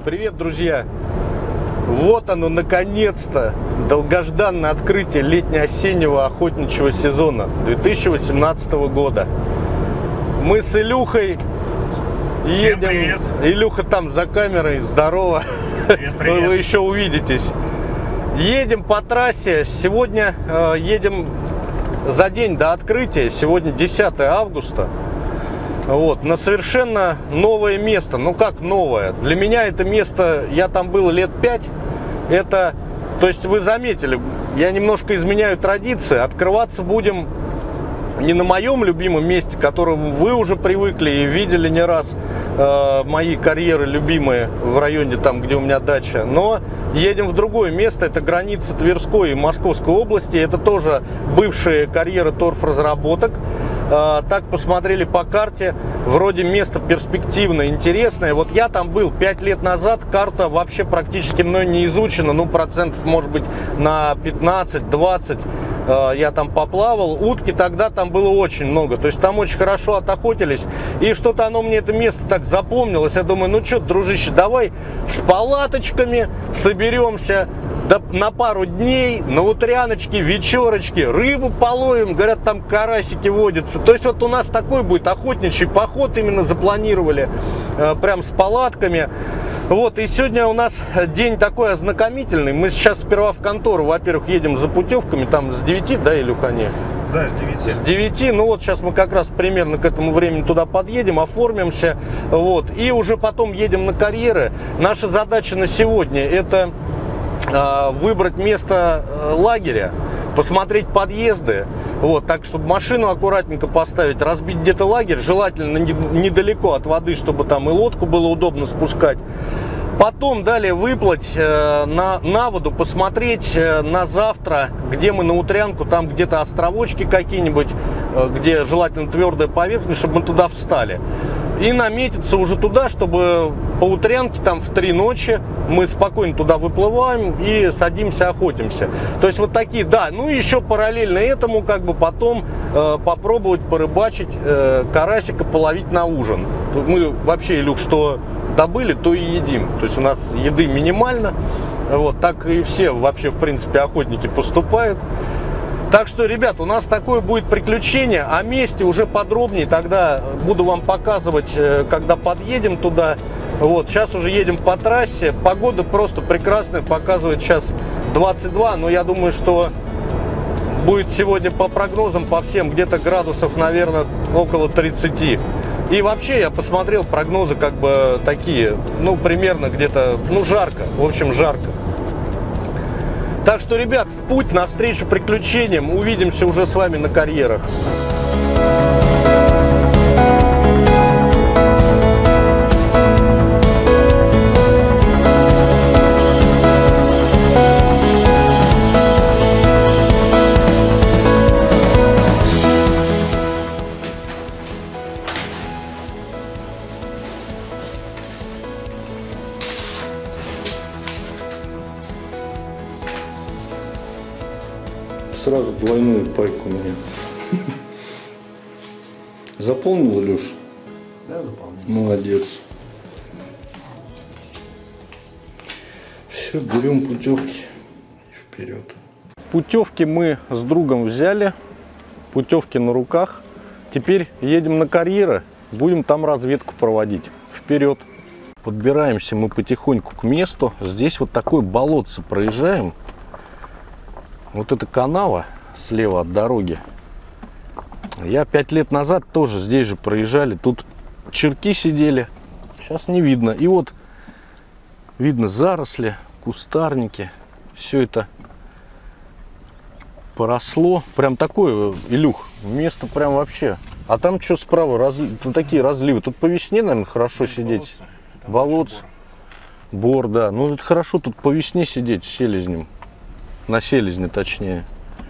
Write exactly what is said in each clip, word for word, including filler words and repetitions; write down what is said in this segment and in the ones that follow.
Привет, друзья! Вот оно, наконец-то, долгожданное открытие летне-осеннего охотничьего сезона две тысячи восемнадцатого года. Мы с Илюхой едем. Привет. Илюха там за камерой, здорово. Привет, привет. Вы еще увидитесь. Едем по трассе. Сегодня э, едем за день до открытия. Сегодня десятое августа. Вот, на совершенно новое место. Ну как новое? Для меня это место, я там был лет пять. Это, то есть вы заметили, я немножко изменяю традиции. Открываться будем не на моем любимом месте, к которому вы уже привыкли и видели не раз э, мои карьеры любимые в районе, там, где у меня дача. Но едем в другое место. Это граница Тверской и Московской области. Это тоже бывшие карьеры торфразработок. Так посмотрели по карте, вроде место перспективное, интересное. Вот я там был пять лет назад, карта вообще практически мной не изучена, ну процентов может быть на пятнадцать-двадцать я там поплавал. Утки тогда там было очень много, то есть там очень хорошо отохотились. И что-то оно мне, это место так запомнилось. Я думаю, ну что, дружище, давай с палаточками соберемся на пару дней, на утряночки, вечерочки, рыбу половим, говорят, там карасики водятся. То есть вот у нас такой будет охотничий поход, именно запланировали, э, прям с палатками. Вот, и сегодня у нас день такой ознакомительный. Мы сейчас сперва в контору, во-первых, едем за путевками, там с девяти, да, Илюха, не? Да, с девяти. С девяти, ну вот сейчас мы как раз примерно к этому времени туда подъедем, оформимся, вот, и уже потом едем на карьеры. Наша задача на сегодня — это э, выбрать место э, лагеря, посмотреть подъезды, вот, так, чтобы машину аккуратненько поставить, разбить где-то лагерь, желательно не, недалеко от воды, чтобы там и лодку было удобно спускать. Потом далее выплыть э, на, на воду, посмотреть э, на завтра, где мы на утрянку, там где-то островочки какие-нибудь, э, где желательно твердая поверхность, чтобы мы туда встали. И наметиться уже туда, чтобы по утрянке там в три ночи мы спокойно туда выплываем и садимся, охотимся. То есть вот такие, да. Ну и еще параллельно этому, как бы потом э, попробовать порыбачить, э, карасика половить на ужин. Мы вообще, Илюх, что добыли, то и едим. То есть у нас еды минимально. Вот, так и все вообще, в принципе, охотники поступают. Так что, ребят, у нас такое будет приключение. О месте уже подробнее тогда буду вам показывать, когда подъедем туда. Вот, сейчас уже едем по трассе. Погода просто прекрасная, показывает сейчас двадцать два. Но я думаю, что будет сегодня по прогнозам, по всем, где-то градусов, наверное, около тридцати. И вообще я посмотрел прогнозы, как бы такие, ну, примерно где-то, ну, жарко. В общем, жарко. Так что, ребят, в путь навстречу приключениям. Увидимся уже с вами на карьерах. Сразу двойную пайку у меня. Заполнил, Илюш? Да, заполнил. Молодец. Все, берем путевки и вперед. Путевки мы с другом взяли. Путевки на руках. Теперь едем на карьеры. Будем там разведку проводить. Вперед. Подбираемся мы потихоньку к месту. Здесь вот такое болотце проезжаем. Вот эта канава слева от дороги. Я пять лет назад тоже здесь же проезжали. Тут черки сидели. Сейчас не видно. И вот видно заросли, кустарники. Все это поросло. Прям такое, Илюх, место прям вообще. А там что справа? Разли... Ну, такие разливы. Тут по весне, наверное, хорошо сидеть. Болотце. Бор, да. Ну, это хорошо тут по весне сидеть с селезнем. На селезне, точнее.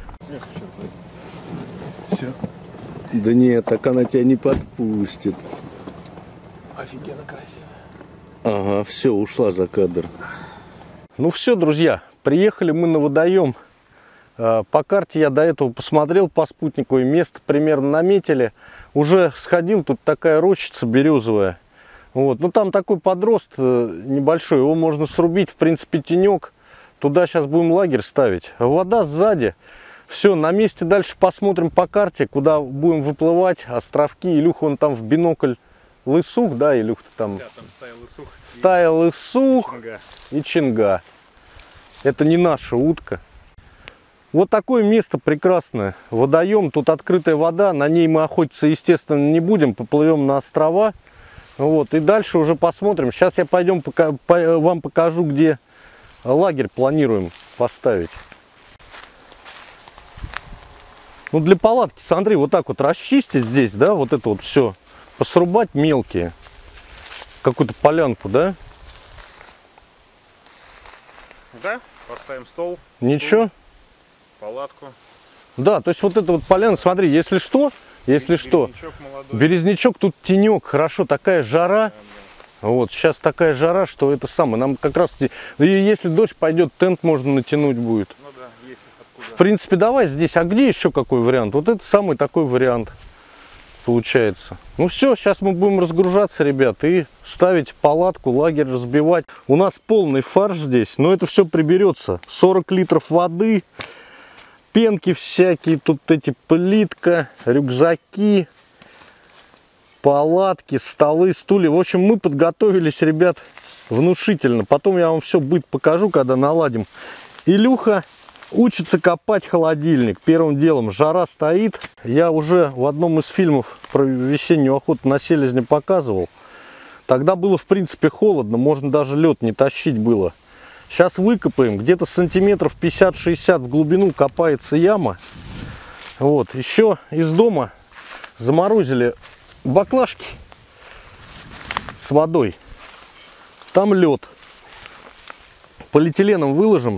Все. Да нет, так она тебя не подпустит. Офигенно красиво. Ага, все, ушла за кадр. Ну все, друзья, приехали мы на водоем. По карте я до этого посмотрел по спутнику, и место примерно наметили. Уже сходил, тут такая рощица березовая. Вот. Ну там такой подрост небольшой, его можно срубить, в принципе, тенек. Туда сейчас будем лагерь ставить. Вода сзади. Все, на месте дальше посмотрим по карте, куда будем выплывать. Островки. Илюха, он там в бинокль лысух, да, Илюх, ты там? Да, там стая лысух. Стая лысух Чинга. и чинга. Это не наша утка. Вот такое место прекрасное. Водоем, тут открытая вода. На ней мы охотиться, естественно, не будем. Поплывем на острова. Вот, и дальше уже посмотрим. Сейчас я пойдем пока, по, вам покажу, где лагерь планируем поставить. Ну, для палатки, смотри, вот так вот расчистить здесь, да, вот это вот все. Посрубать мелкие. Какую-то полянку, да? Да, поставим стол. Ничего? Палатку. Да, то есть вот эта вот поляна, смотри, если что, если что, Березнячок молодой. березнячок, тут тенек, хорошо, такая жара. Вот, сейчас такая жара, что это самое, нам как раз, и если дождь пойдет, тент можно натянуть будет. Ну да, есть откуда. В принципе, давай здесь, а где еще какой вариант? Вот это самый такой вариант получается. Ну все, сейчас мы будем разгружаться, ребят, и ставить палатку, лагерь разбивать. У нас полный фарш здесь, но это все приберется. сорок литров воды, пенки всякие, тут эти плитка, рюкзаки, палатки, столы, стулья. В общем, мы подготовились, ребят, внушительно. Потом я вам все быт покажу, когда наладим. Илюха учится копать холодильник. Первым делом, жара стоит. Я уже в одном из фильмов про весеннюю охоту на селезня показывал. Тогда было, в принципе, холодно. Можно даже лед не тащить было. Сейчас выкопаем. Где-то сантиметров пятьдесят-шестьдесят в глубину копается яма. Вот. Еще из дома заморозили баклажки с водой. Там лед. Полиэтиленом выложим.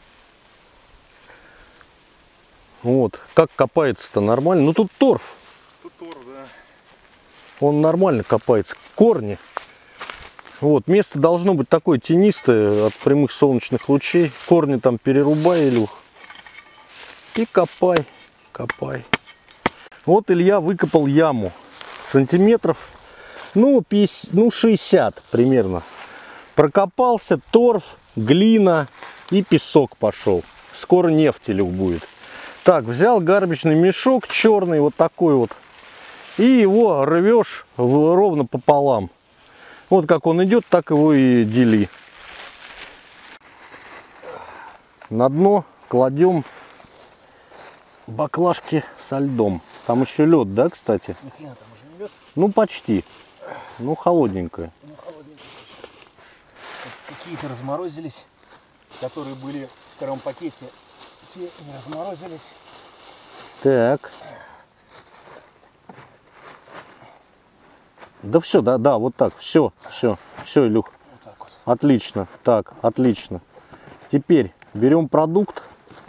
Вот. Как копается-то нормально. Ну тут торф. Тут торф, да. Он нормально копается. Корни. Вот. Место должно быть такое тенистое от прямых солнечных лучей. Корни там перерубай, Илюх. И копай. Копай. Вот Илья выкопал яму. Сантиметров, ну, пятьдесят, ну, шестьдесят примерно. Прокопался, торф, глина и песок пошел. Скоро нефть, Илюх, будет. Так, взял гарбичный мешок черный, вот такой вот. И его рвешь ровно пополам. Вот как он идет, так его и дели. На дно кладем баклажки со льдом. Там еще лед, да, кстати? Ну, почти. Ну, холодненькое. Ну, холодненькое. Какие-то разморозились, которые были в втором пакете. Те не разморозились. Так. Да все, да, да, вот так. Все, все, все, Илюх. Вот так вот. Отлично. Так, отлично. Теперь берем продукт.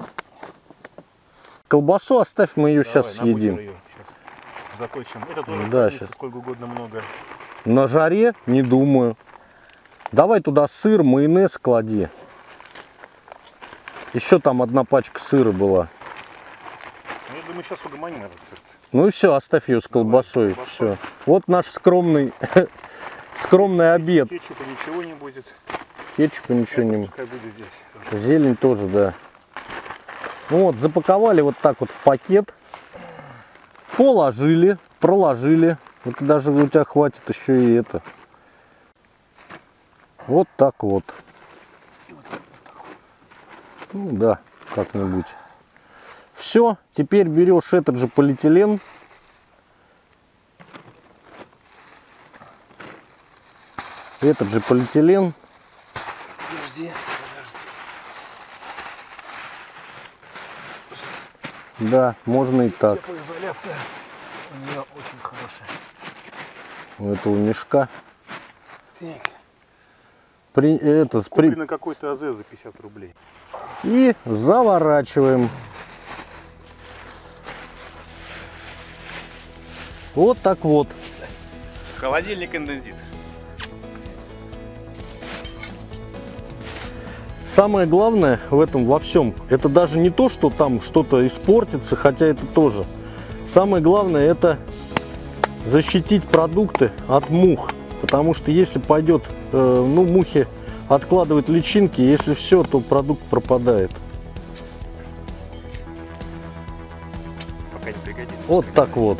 Колбасу оставь, мы ее Давай, сейчас съедим. ее сейчас заточим. Это тоже Да, хранится сейчас. сколько угодно много. На жаре не думаю. Давай туда сыр, майонез клади. Еще там одна пачка сыра была. Ну, я думаю, сейчас угомоним этот сыр. Ну и все, оставь ее с колбасой. Давай, Все. Вот наш скромный, скромный обед. Кетчупа ничего не будет. Кетчупа ничего не. Пускай будет здесь тоже. Зелень тоже, да. Ну вот, запаковали вот так вот в пакет. Положили, проложили. Вот даже у тебя хватит еще и это. Вот так вот. Ну да, как-нибудь. Все, теперь берешь этот же полиэтилен. Этот же полиэтилен. Подожди, Да, можно и так. теплоизоляция у нее очень хорошая. У этого мешка. Так. При, это, при, Куплено какой-то АЗ за пятьдесят рублей. и заворачиваем. Вот так вот. Холодильник индензит. Самое главное в этом во всем, это даже не то, что там что-то испортится, хотя это тоже. Самое главное, это защитить продукты от мух. потому что если пойдет, э, ну, мухи откладывать личинки, если все, то продукт пропадает. Пока не пригодится. Вот так вот.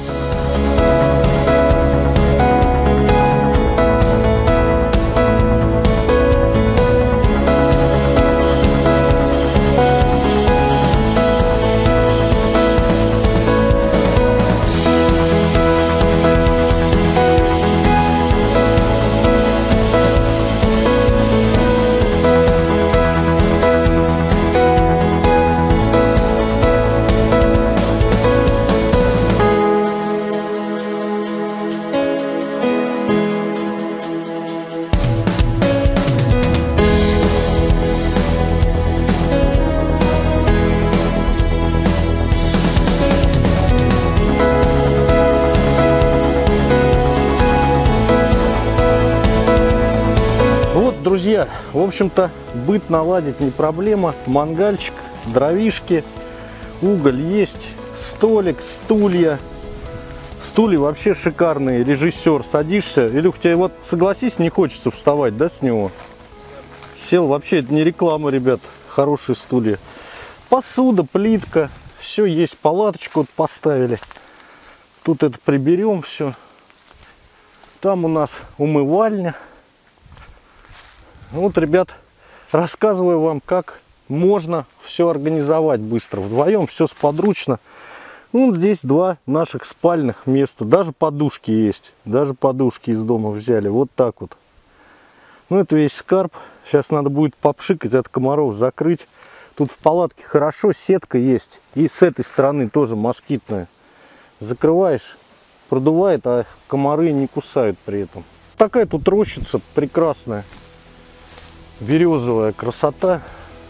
Друзья, в общем-то, быт наладить не проблема. Мангальчик, дровишки, уголь есть, столик, стулья. Стулья вообще шикарные, режиссер. Садишься, Илюх, тебе вот, согласись, не хочется вставать, да, с него? Сел, вообще, это не реклама, ребят, хорошие стулья. Посуда, плитка, все есть, палаточку вот поставили. Тут это приберем все. Там у нас умывальня. Вот, ребят, рассказываю вам, как можно все организовать быстро. Вдвоем все сподручно. Вот здесь два наших спальных места. Даже подушки есть. Даже подушки из дома взяли. Вот так вот. Ну, это весь скарб. Сейчас надо будет попшикать, от комаров закрыть. Тут в палатке хорошо, сетка есть. И с этой стороны тоже москитная. Закрываешь, продувает, а комары не кусают при этом. Такая тут рощица прекрасная. Березовая красота.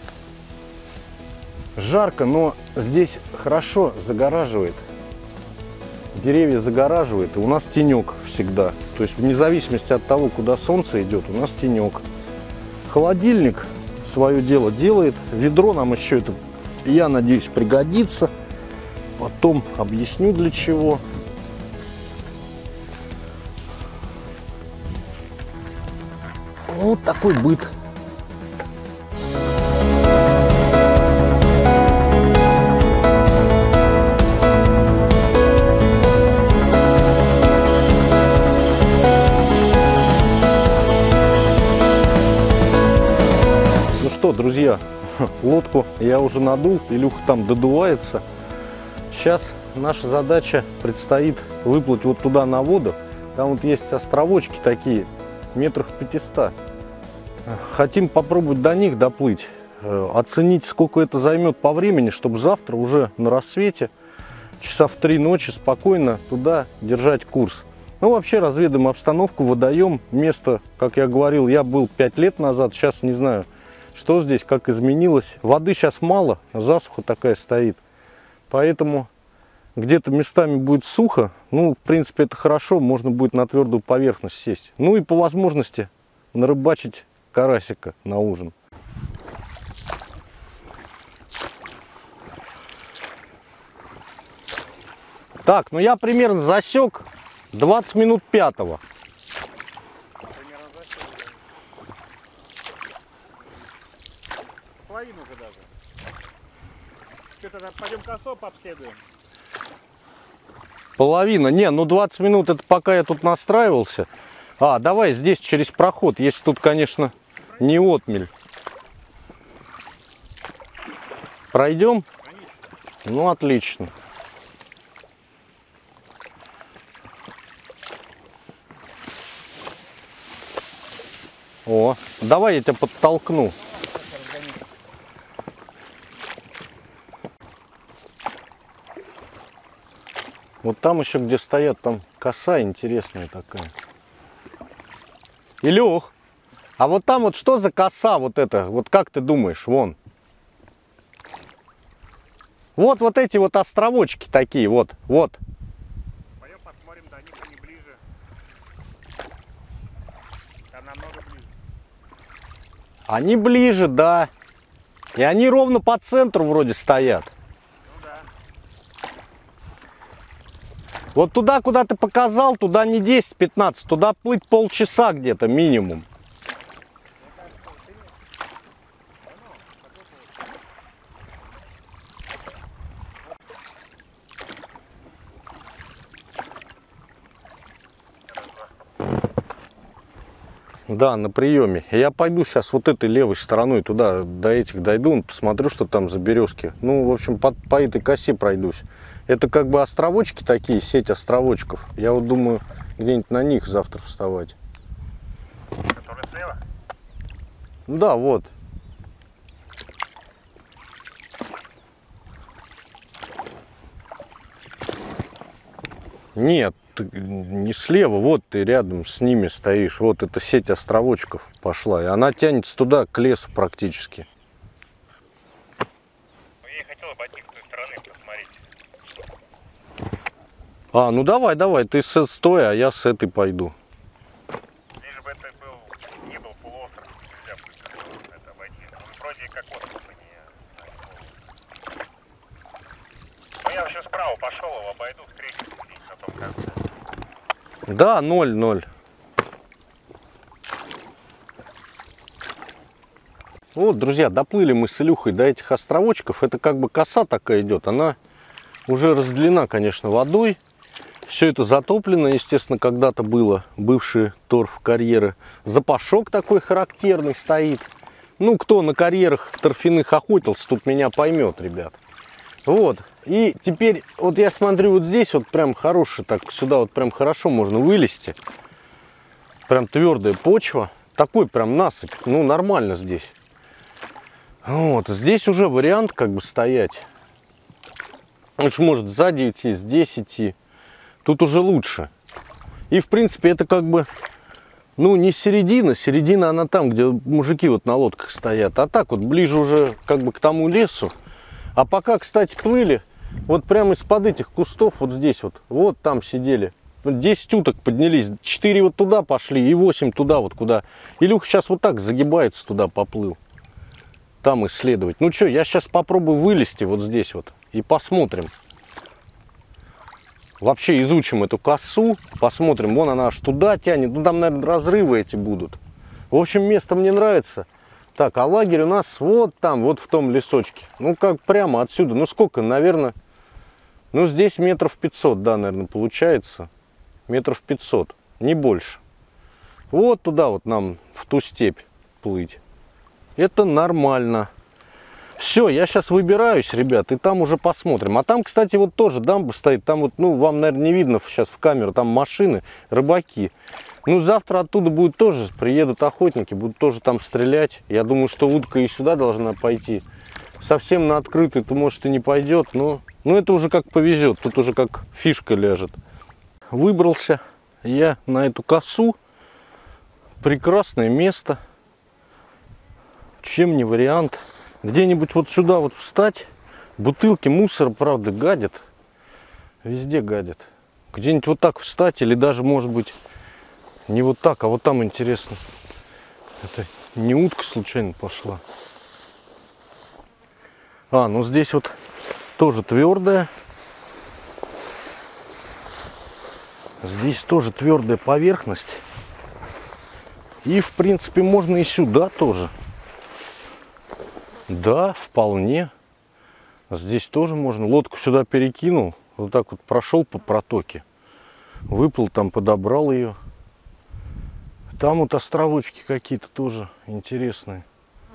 Жарко, но здесь хорошо загораживает. Деревья загораживает, и у нас тенек всегда. То есть вне зависимости от того, куда солнце идет, у нас тенек. Холодильник свое дело делает. Ведро нам еще это, я надеюсь, пригодится. Потом объясню, для чего. Вот такой быт. Друзья, лодку я уже надул, Илюха там додувается. Сейчас наша задача предстоит выплыть вот туда на воду. Там вот есть островочки такие, метрах пятиста. Хотим попробовать до них доплыть, оценить, сколько это займет по времени, чтобы завтра уже на рассвете, часа в три ночи, спокойно туда держать курс. Ну, вообще разведаем обстановку, водоем, место, как я говорил, я был пять лет назад, сейчас не знаю, что здесь, как изменилось. Воды сейчас мало, засуха такая стоит. Поэтому где-то местами будет сухо. Ну, в принципе, это хорошо, можно будет на твердую поверхность сесть. Ну и по возможности нарыбачить карасика на ужин. Так, ну я примерно засек двадцать минут пятого. Половину уже даже. Что-то пойдем косоп обследуем. Половина. Не, ну двадцать минут это пока я тут настраивался. А, давай здесь через проход, если тут, конечно, не отмель. Пройдем? Конечно. Ну, отлично. О, давай я тебя подтолкну. Вот там еще, где стоят, там коса интересная такая. Илюх, а вот там вот что за коса вот это? Вот как ты думаешь, вон? Вот вот эти вот островочки такие, вот, вот. Пойдем посмотрим, до них они ближе. Там намного ближе. Они ближе, да. И они ровно по центру вроде стоят. Ну да. Вот туда, куда ты показал, туда не десять-пятнадцать, туда плыть полчаса где-то минимум. Да, на приеме. Я пойду сейчас вот этой левой стороной туда, до этих дойду, посмотрю, что там за березки. Ну, в общем, по, по этой косе пройдусь. Это как бы островочки такие, сеть островочков. Я вот думаю, где-нибудь на них завтра вставать. Которые слева? Да, вот. Нет, ты не слева, вот ты рядом с ними стоишь. Вот эта сеть островочков пошла. И она тянется туда, к лесу практически. Я и хотел обойти с той стороны посмотреть. А, ну давай, давай, ты с, стой, а я с этой пойду. Лишь бы это был, не был полуостров, нельзя будет это обойти. Он вроде как остров, а не... Ну я вообще справа пошел, его обойду, встретимся здесь на том конце. Да, ноль ноль. Вот, друзья, доплыли мы с Илюхой до этих островочков. Это как бы коса такая идет. Она уже разделена, конечно, водой. Все это затоплено, естественно, когда-то было. Бывшие торф-карьеры. Запашок такой характерный стоит. Ну, кто на карьерах торфяных охотился, тут меня поймет, ребят. Вот. И теперь, вот я смотрю, вот здесь вот прям хороший, так сюда вот прям хорошо можно вылезти. Прям твердая почва. Такой прям насыпь. Ну, нормально здесь. Вот. Здесь уже вариант как бы стоять. Уж может сзади идти, здесь идти. Тут уже лучше. И, в принципе, это как бы, ну, не середина. Середина она там, где мужики вот на лодках стоят. А так вот ближе уже как бы к тому лесу. А пока, кстати, плыли, вот прямо из-под этих кустов, вот здесь вот, вот там сидели. десять уток поднялись, четыре вот туда пошли и восемь туда вот куда. Илюха сейчас вот так загибается туда, поплыл. Там исследовать. Ну что, я сейчас попробую вылезти вот здесь вот и посмотрим. Вообще изучим эту косу, посмотрим. Вон она аж туда тянет, ну там, наверное, разрывы эти будут. В общем, место мне нравится. Так, а лагерь у нас вот там, вот в том лесочке. Ну, как прямо отсюда. Ну, сколько, наверное, ну, здесь метров пятьсот, да, наверное, получается. Метров пятьсот, не больше. Вот туда вот нам, в ту степь плыть. Это нормально. Все, я сейчас выбираюсь, ребят, и там уже посмотрим. А там, кстати, вот тоже дамба стоит. Там вот, ну, вам, наверное, не видно сейчас в камеру. Там машины, рыбаки. Ну, завтра оттуда будет тоже, приедут охотники, будут тоже там стрелять. Я думаю, что утка и сюда должна пойти. Совсем на открытый, то, может, и не пойдет, но... Ну, это уже как повезет, тут уже как фишка ляжет. Выбрался я на эту косу. Прекрасное место. Чем не вариант. Где-нибудь вот сюда вот встать. Бутылки, мусор, правда, гадят. Везде гадят. Где-нибудь вот так встать или даже, может быть... Не вот так, а вот там интересно. Это не утка случайно пошла. А, ну здесь вот тоже твердая. Здесь тоже твердая поверхность. И, в принципе, можно и сюда тоже. Да, вполне. Здесь тоже можно. Лодку сюда перекинул. Вот так вот прошел по протоке. Выплыл там, подобрал ее. Там вот островочки какие-то тоже интересные.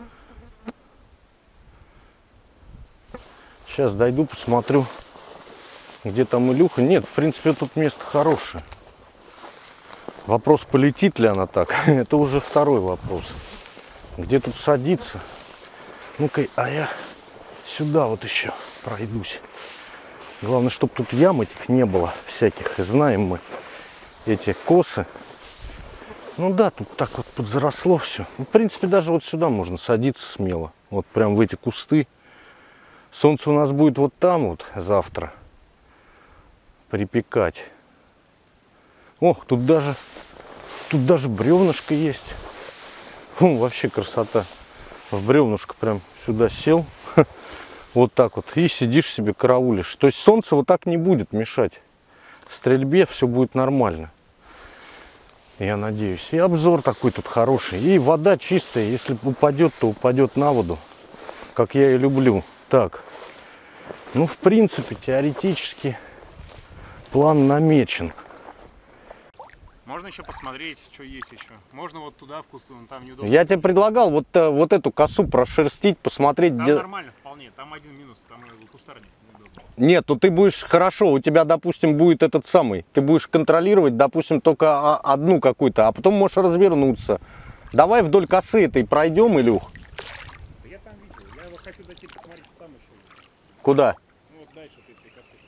Сейчас дойду, посмотрю, где там Илюха. Нет, в принципе, тут место хорошее. Вопрос, полетит ли она так, это уже второй вопрос. Где тут садиться? Ну-ка, а я сюда вот еще пройдусь. Главное, чтобы тут ям этих не было всяких. И знаем мы эти косы. Ну да, тут так вот подзаросло все. В принципе, даже вот сюда можно садиться смело. Вот прям в эти кусты. Солнце у нас будет вот там вот завтра припекать. Ох, тут даже, тут даже бревнышко есть. Фу, вообще красота. В бревнышко прям сюда сел. Вот так вот. И сидишь себе, караулишь. То есть солнце вот так не будет мешать. стрельбе все будет нормально. Я надеюсь. И обзор такой тут хороший. И вода чистая. Если упадет, то упадет на воду. Как я и люблю. Так. Ну, в принципе, теоретически план намечен. Можно еще посмотреть, что есть еще. Можно вот туда, в кусту, там неудобно. Я тебе предлагал вот, вот эту косу прошерстить, посмотреть. Там где... нормально вполне. Там один минус. Там кустарник неудобно. Нет, ну ты будешь хорошо, у тебя, допустим, будет этот самый. Ты будешь контролировать, допустим, только одну какую-то, а потом можешь развернуться. Давай вдоль косы этой пройдем, Илюх. Да я там видел. Я вот хочу дойти посмотреть, что там еще есть. Куда? Ну вот дальше от этой косы.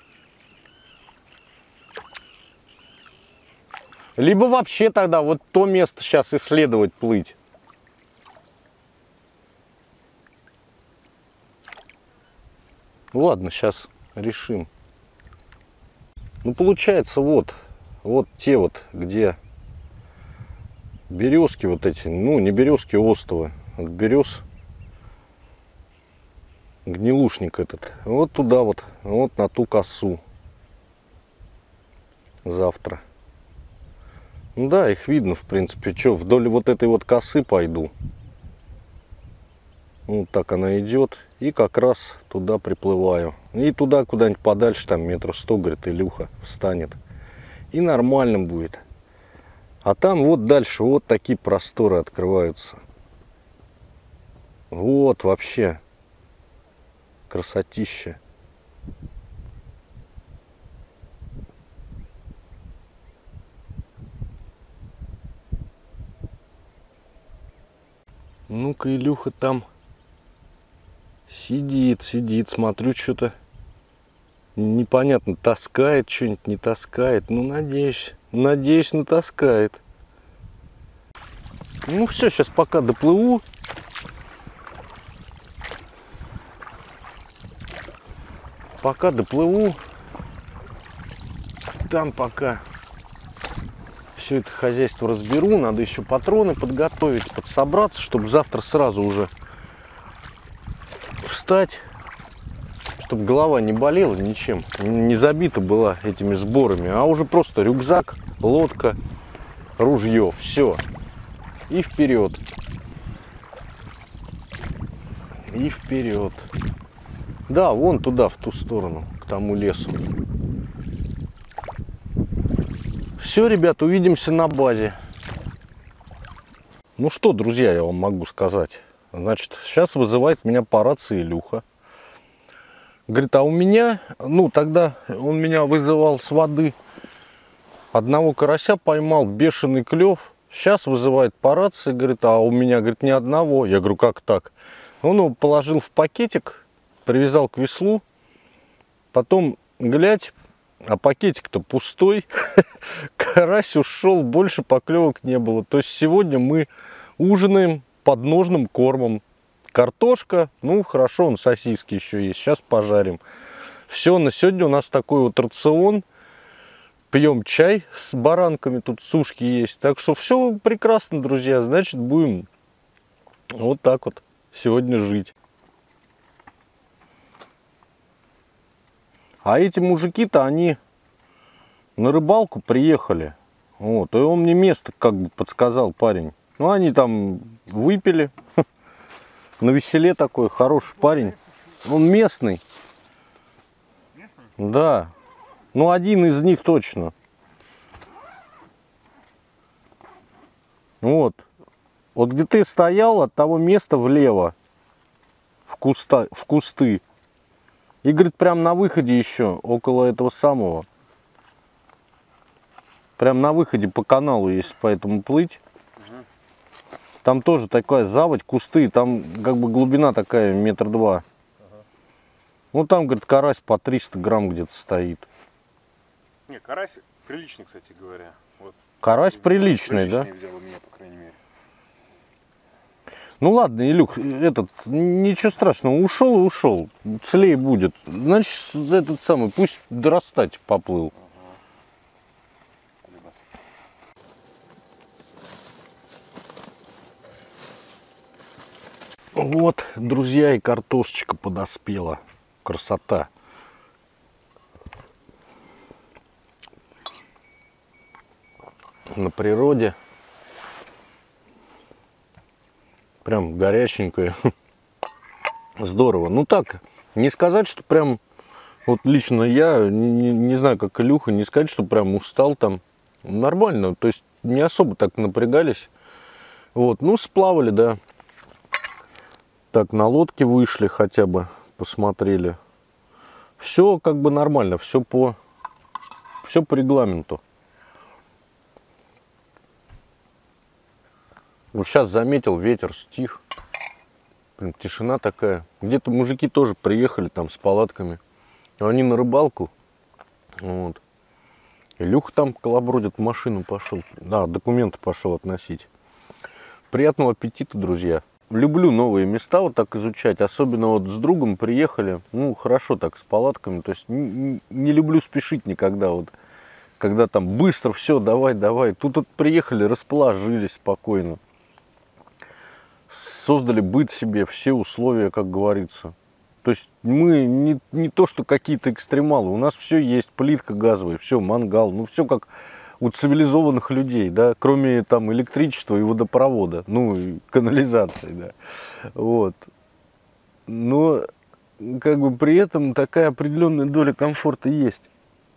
Либо вообще тогда вот то место сейчас исследовать, плыть. Ладно, сейчас решим. Ну, получается, вот, вот те вот, где березки вот эти, ну, не березки, остовы, от берез, гнилушник этот, вот туда вот, вот на ту косу завтра. Ну да, их видно, в принципе, что, вдоль вот этой вот косы пойду. Вот так она идет. И как раз туда приплываю. И туда куда-нибудь подальше, там метров сто, говорит, Илюха встанет. И нормально будет. А там вот дальше вот такие просторы открываются. Вот вообще красотища. Ну-ка, Илюха там сидит, сидит, смотрю, что-то непонятно, таскает что-нибудь, не таскает. Ну, надеюсь, надеюсь, натаскает. Ну, все, сейчас пока доплыву. Пока доплыву. Там пока все это хозяйство разберу. Надо еще патроны подготовить, подсобраться, чтобы завтра сразу уже встать, чтобы голова не болела ничем, не забита была этими сборами, а уже просто рюкзак, лодка, ружье, все. И вперед. И вперед. Да, вон туда, в ту сторону, к тому лесу. Все, ребят, увидимся на базе. Ну что, друзья, я вам могу сказать. Значит, сейчас вызывает меня по рации Илюха. Говорит, а у меня, ну тогда он меня вызывал с воды. Одного карася поймал, бешеный клев. Сейчас вызывает по рации, говорит, а у меня, говорит, ни одного. Я говорю, как так? Он его положил в пакетик, привязал к веслу. Потом, глядь, а пакетик-то пустой. Карась ушел, больше поклевок не было. То есть сегодня мы ужинаем подножным кормом. Картошка, ну хорошо, он сосиски еще есть, сейчас пожарим. Все, на сегодня у нас такой вот рацион. Пьем чай с баранками, тут сушки есть. Так что все прекрасно, друзья. Значит, будем вот так вот сегодня жить. А эти мужики-то, они на рыбалку приехали. Вот, и он мне место как бы подсказал, парень. Ну, они там выпили. На веселе такой, хороший парень. Он местный. Местный? Да. Ну, один из них точно. Вот. Вот где ты стоял, от того места влево. В, куста, в кусты. И, говорит, прям на выходе еще, около этого самого. Прям на выходе по каналу, если по этому плыть. Там тоже такая заводь, кусты, там как бы глубина такая, метр два. Ага. Ну там, говорит, карась по триста грамм где-то стоит. Не, карась приличный, кстати говоря. Вот. Карась приличный, да? Взял у меня, по крайней мере. Ну ладно, Илюх, этот, ничего страшного, ушел и ушел. Целей будет. Значит, этот самый, пусть дорастать поплыл. Вот, друзья, и картошечка подоспела. Красота. на природе. Прям горяченькое. Здорово. Ну так, не сказать, что прям, вот лично я, не, не знаю, как Илюха, не сказать, что прям устал там. Нормально, то есть не особо так напрягались. Вот, ну сплавали, да. Так, на лодке вышли хотя бы, посмотрели. Все как бы нормально, все по, все по регламенту. Вот сейчас заметил, ветер стих. Прям тишина такая. Где-то мужики тоже приехали там с палатками. Они на рыбалку. Вот. Илюха там колобродит, в машину пошел. Да, документы пошел относить. Приятного аппетита, друзья. Люблю новые места вот так изучать. Особенно вот с другом приехали. Ну, хорошо так, с палатками. То есть не, не люблю спешить никогда. Вот, когда там быстро все, давай, давай. Тут вот приехали, расположились спокойно. Создали быт себе, все условия, как говорится. То есть мы не, не то, что какие-то экстремалы. У нас все есть, плитка газовая, все, мангал. Ну, все как у цивилизованных людей, да, кроме там электричества и водопровода, ну, и канализации, да. Вот. Но, как бы, при этом такая определенная доля комфорта есть.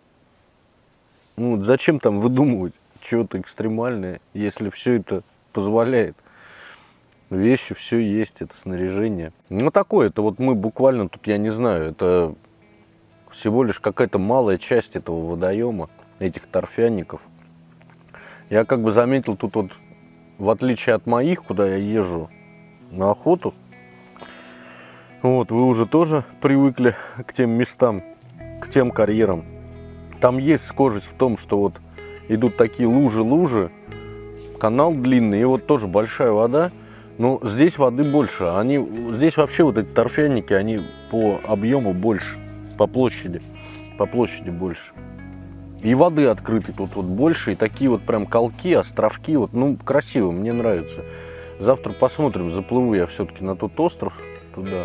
Ну, зачем там выдумывать что-то экстремальное, если все это позволяет? Вещи, все есть, это снаряжение. Ну, такое, это вот мы буквально тут, я не знаю, это всего лишь какая-то малая часть этого водоема, этих торфяников. Я как бы заметил тут вот, в отличие от моих, куда я езжу на охоту, вот, вы уже тоже привыкли к тем местам, к тем карьерам. Там есть схожесть в том, что вот идут такие лужи-лужи, канал длинный, и вот тоже большая вода. Но здесь воды больше. Они, здесь вообще вот эти торфяники, они по объему больше, по площади, по площади больше. И воды открытой тут вот больше, и такие вот прям колки, островки, вот, ну, красиво, мне нравится. Завтра посмотрим, заплыву я все-таки на тот остров, туда.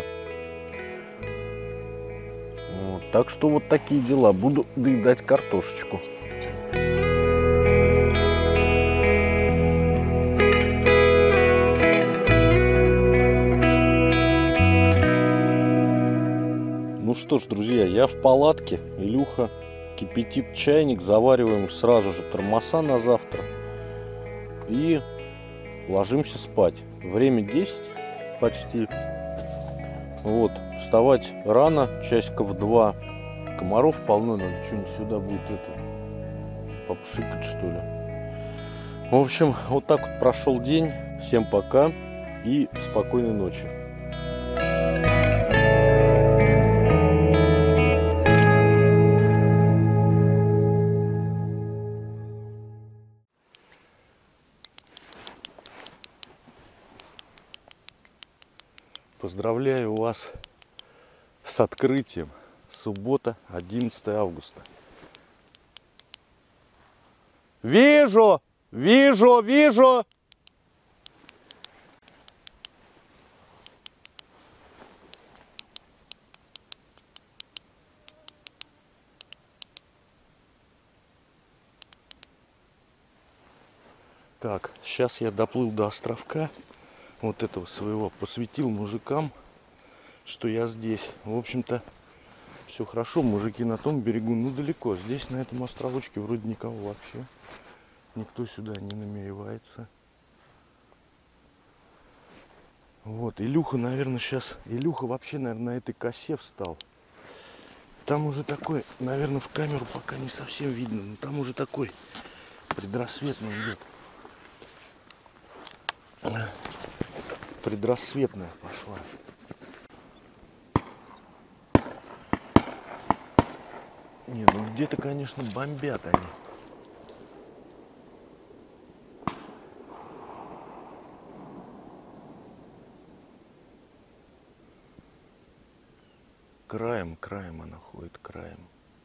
Вот, так что вот такие дела. Буду доедать картошечку. Ну что ж, друзья, я в палатке. Илюха кипятит чайник, завариваем сразу же термоса на завтра и ложимся спать. Время десять почти. Вот, вставать рано, часиков два. Комаров полно, надо что-нибудь сюда будет это попшикать, что ли. В общем, вот так вот прошел день. Всем пока и спокойной ночи. Поздравляю вас с открытием. Суббота, одиннадцатое августа. Вижу! Вижу! Вижу! Так, сейчас я доплыл до островка. Вот этого своего, посвятил мужикам, что я здесь. В общем-то, все хорошо, мужики на том берегу, ну далеко. Здесь, на этом островочке, вроде никого вообще. Никто сюда не намеревается. Вот, Илюха, наверное, сейчас... Илюха вообще, наверное, на этой косе встал. Там уже такой, наверное, в камеру пока не совсем видно, но там уже такой предрассветный идет. Предрассветная пошла. Не, ну где-то, конечно, бомбят они. Краем, краем она ходит, краем.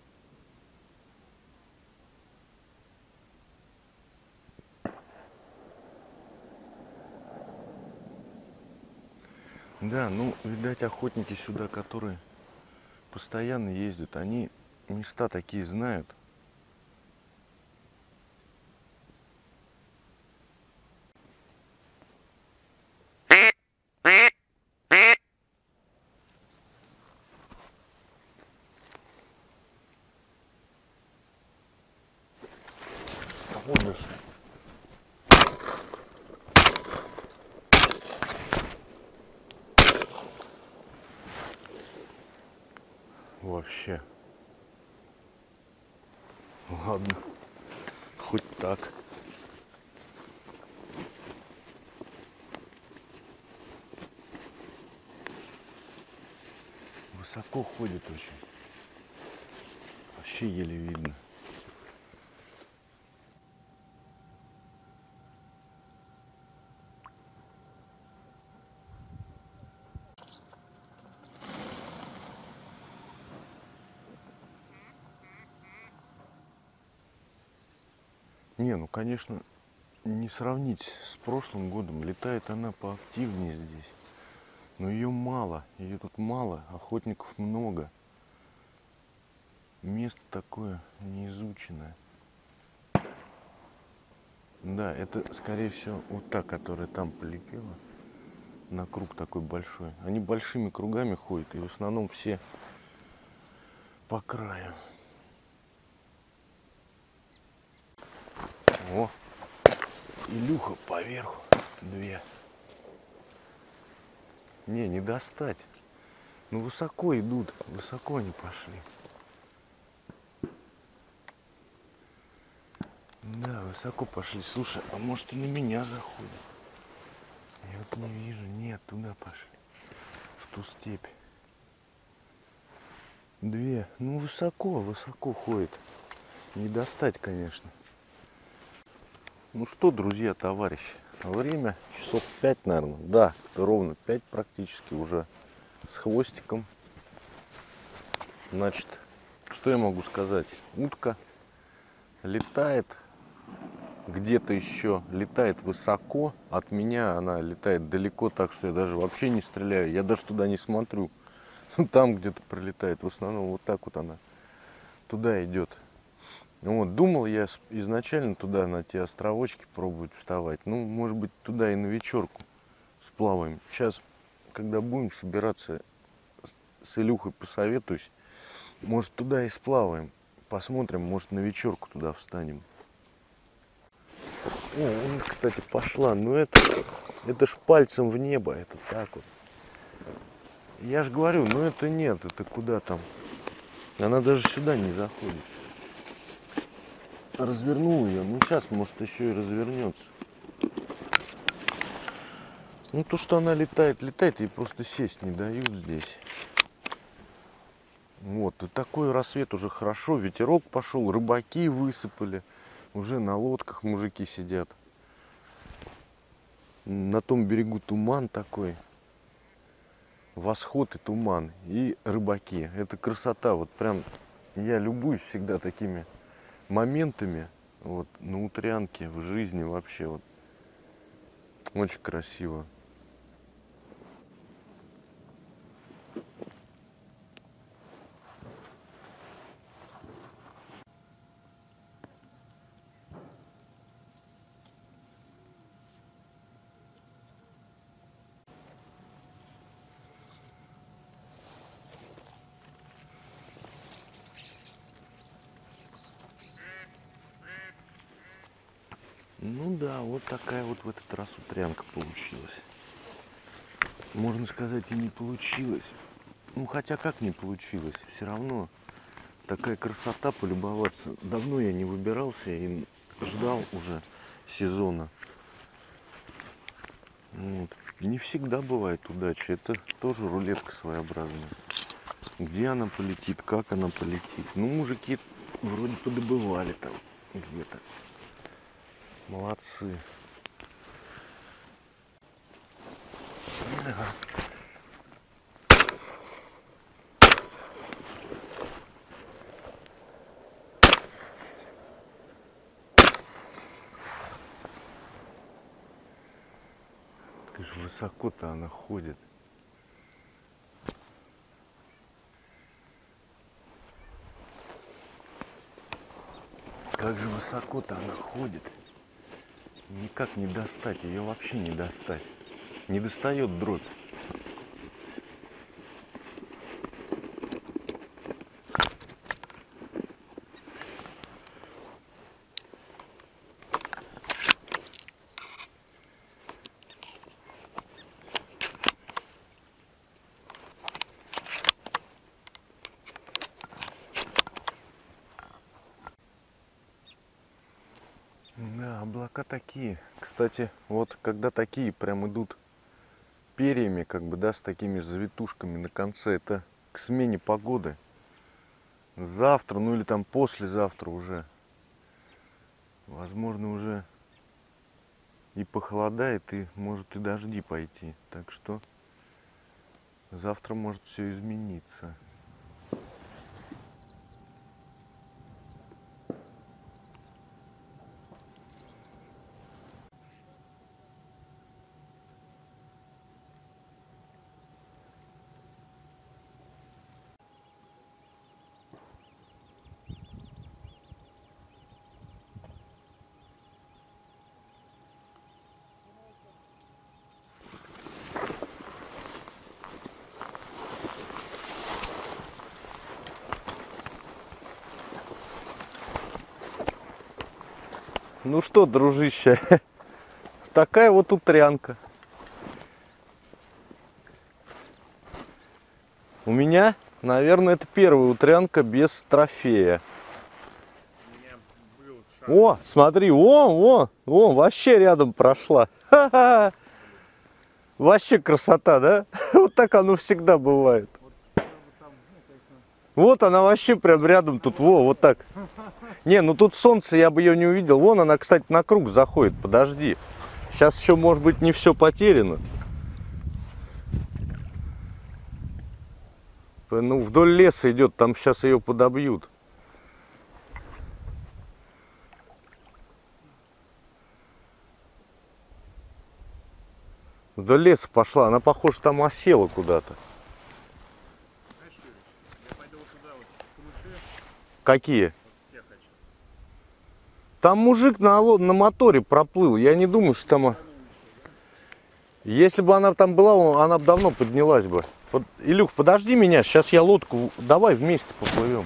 Да, ну, видать, охотники сюда, которые постоянно ездят, они места такие знают. вообще. Ладно, хоть так. Высоко ходит очень. Вообще еле видно. Не, ну конечно, не сравнить с прошлым годом. Летает она поактивнее здесь. Но ее мало. Ее тут мало. Охотников много. Место такое неизученное. Да, это скорее всего вот та, которая там полетела. На круг такой большой. Они большими кругами ходят. И в основном все по краю. О, Илюха поверху. Две. Не, не достать. Ну высоко идут. Высоко они пошли. Да, высоко пошли. Слушай, а может и на меня заходят? Я вот не вижу. Нет, туда пошли. В ту степь. Две. Ну высоко, высоко ходит. Не достать, конечно. Ну что, друзья, товарищи, время часов пять, наверное. Да, ровно пять практически уже с хвостиком. Значит, что я могу сказать? Утка летает где-то еще, летает высоко. От меня она летает далеко, так что я даже вообще не стреляю. Я даже туда не смотрю. Там где-то пролетает. В основном вот так вот она туда идет. Вот, думал я изначально туда, на те островочки пробовать вставать. Ну, может быть, туда и на вечерку сплаваем. Сейчас, когда будем собираться с Илюхой, посоветуюсь. Может, туда и сплаваем. Посмотрим, может, на вечерку туда встанем. О, он, кстати, пошла. Ну, это, это ж пальцем в небо. Это так вот. Я же говорю, ну, это нет. Это куда там? Она даже сюда не заходит. Развернул ее. Ну, сейчас, может, еще и развернется. Ну, то, что она летает, летает, ей просто сесть не дают здесь. Вот. И такой рассвет уже хорошо. Ветерок пошел, рыбаки высыпали. Уже на лодках мужики сидят. На том берегу туман такой. Восход и туман. И рыбаки. Это красота. Вот прям я любуюсь всегда такими моментами, вот, на утрянке, в жизни вообще, вот, очень красиво. Ну да, вот такая вот в этот раз утрянка получилась. Можно сказать, и не получилось. Ну хотя как не получилось, все равно такая красота полюбоваться. Давно я не выбирался и ждал уже сезона. Вот. Не всегда бывает удача, это тоже рулетка своеобразная. Где она полетит, как она полетит. Ну мужики вроде подобывали там где-то. Молодцы. Да. Как же высоко-то она ходит. Как же высоко-то она ходит. Никак не достать, ее вообще не достать. Не достает дробь. пока такие. Кстати, вот когда такие прям идут перьями, как бы, да, с такими завитушками на конце, это к смене погоды. Завтра, ну или там послезавтра уже, возможно, уже и похолодает, и может и дожди пойти. Так что завтра может все измениться. Ну что, дружище, такая вот утрянка. У меня, наверное, это первая утрянка без трофея. О, смотри, о, о, о, вообще рядом прошла. Ха-ха. Вообще красота, да? Вот так оно всегда бывает. Вот она вообще прям рядом тут, во, вот так. Не, ну тут солнце, я бы ее не увидел. Вон она, кстати, на круг заходит, подожди. Сейчас еще, может быть, не все потеряно. Ну, вдоль леса идет, там сейчас ее подобьют. Вдоль леса пошла, она, похоже, там осела куда-то. Какие? Там мужик на, на моторе проплыл. Я не думаю, что там... Если бы она там была, она бы давно поднялась бы. Вот, Илюх, подожди меня, сейчас я лодку... Давай вместе поплывем.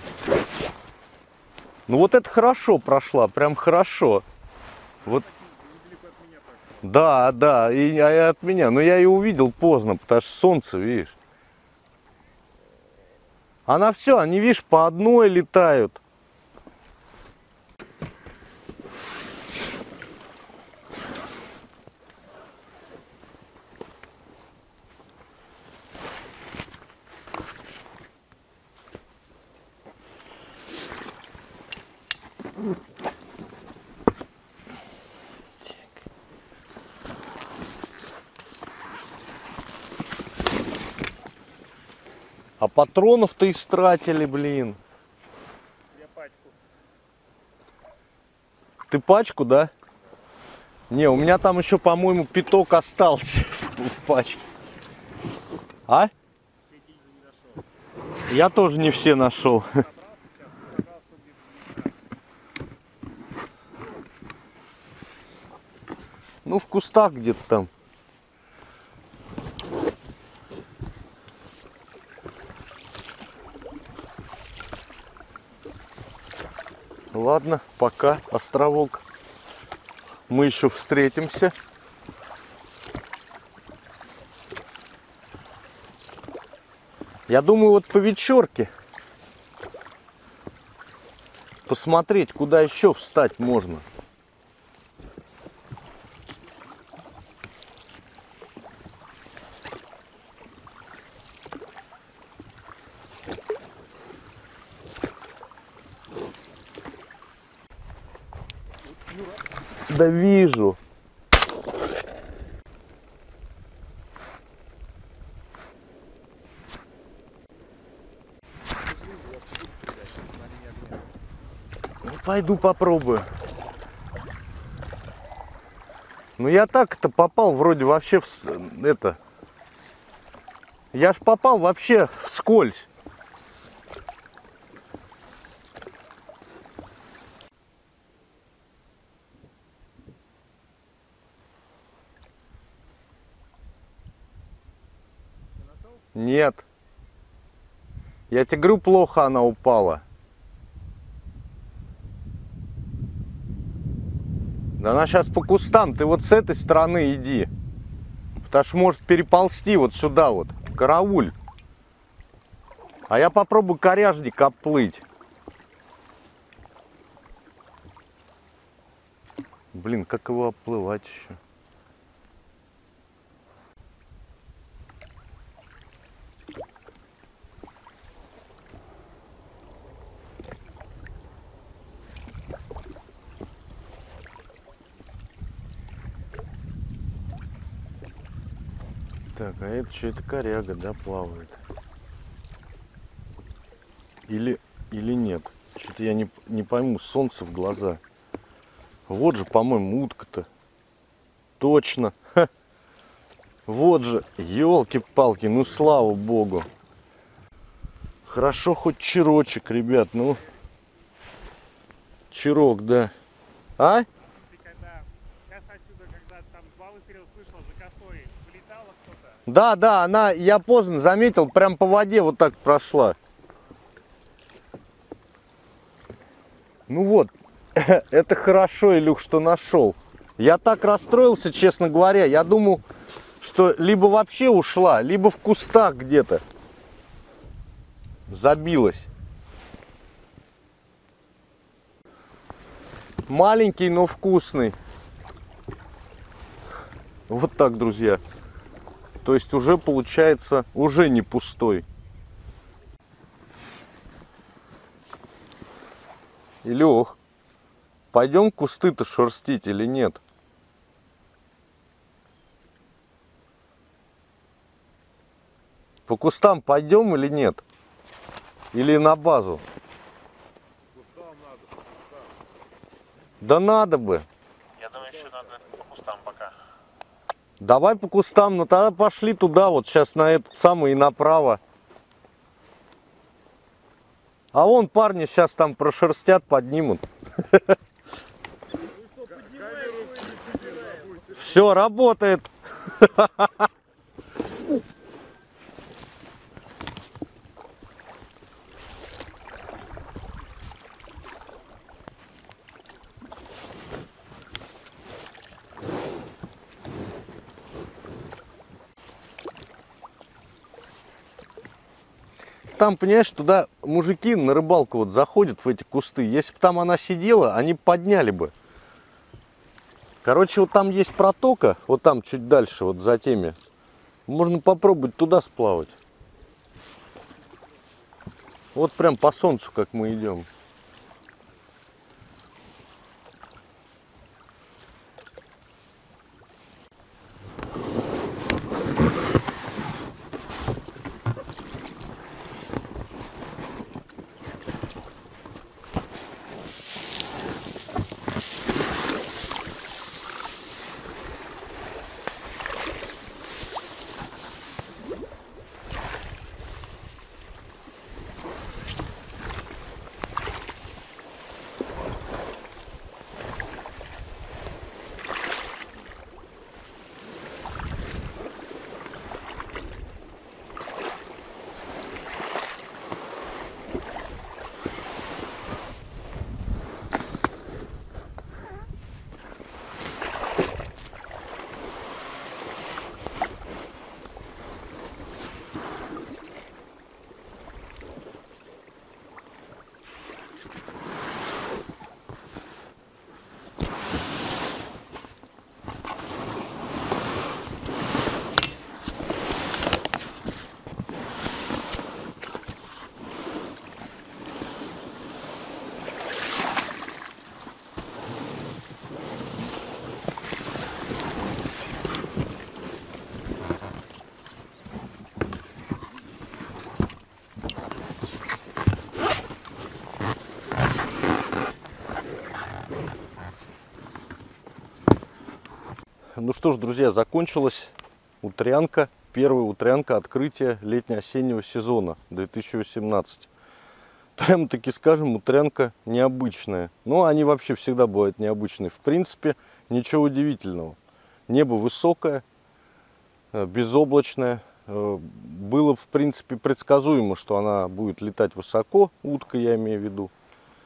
Ну вот это хорошо прошла, прям хорошо. Вот. Да, да, и, и от меня. Но я ее увидел поздно, потому что солнце, видишь. Она все, они, видишь, по одной летают. А патронов-то истратили, блин. Я пачку. Ты пачку, да? Не, у меня там еще, по-моему, пяток остался в, в пачке. А? Я тоже не все нашел. Ну, в кустах где-то там. Ладно, пока, островок. Мы еще встретимся. Я думаю, вот по вечерке посмотреть, куда еще встать можно. Да вижу. Ну, пойду попробую. Ну я так-то попал вроде вообще в это. Я ж попал вообще вскользь. Нет. Я тебе говорю, плохо она упала. Да она сейчас по кустам. Ты вот с этой стороны иди. Потому что может переползти вот сюда вот. Карауль. А я попробую коряжник оплыть. Блин, как его оплывать еще? Так, а это что, это коряга, да, плавает? Или, или нет? Что-то я не, не пойму, солнце в глаза. Вот же, по-моему, утка-то. Точно. Ха. Вот же, елки-палки, ну слава богу. Хорошо хоть черочек, ребят, ну. Черок, да. А? Ты когда сейчас отсюда, когда там два выстрела слышал за косой, вылетало кто-то? Да, да, она, я поздно заметил, прям по воде вот так прошла. Ну вот, это хорошо, Илюх, что нашел. Я так расстроился, честно говоря. Я думал, что либо вообще ушла, либо в кустах где-то забилась. Маленький, но вкусный. Вот так, друзья. То есть уже получается, уже не пустой. Илюх, пойдем кусты-то шерстить или нет? По кустам пойдем или нет? Или на базу? Кустам надо, кустам. Да надо бы. Я думаю, еще надо по кустам пока. Давай по кустам, ну тогда пошли туда, вот сейчас на этот самый и направо. А вон парни сейчас там прошерстят, поднимут. Все, работает. Там, понимаешь, туда мужики на рыбалку вот заходят в эти кусты. Если бы там она сидела, они подняли бы. Короче, вот там есть протока, вот там чуть дальше, вот за теми. Можно попробовать туда сплавать. Вот прям по солнцу, как мы идем. Ну что ж, друзья, закончилась утрянка, первая утрянка открытия летне-осеннего сезона две тысячи восемнадцать. Прямо таки скажем, утрянка необычная. Но они вообще всегда бывают необычные. В принципе, ничего удивительного. Небо высокое, безоблачное. Было, в принципе, предсказуемо, что она будет летать высоко, утка я имею в виду.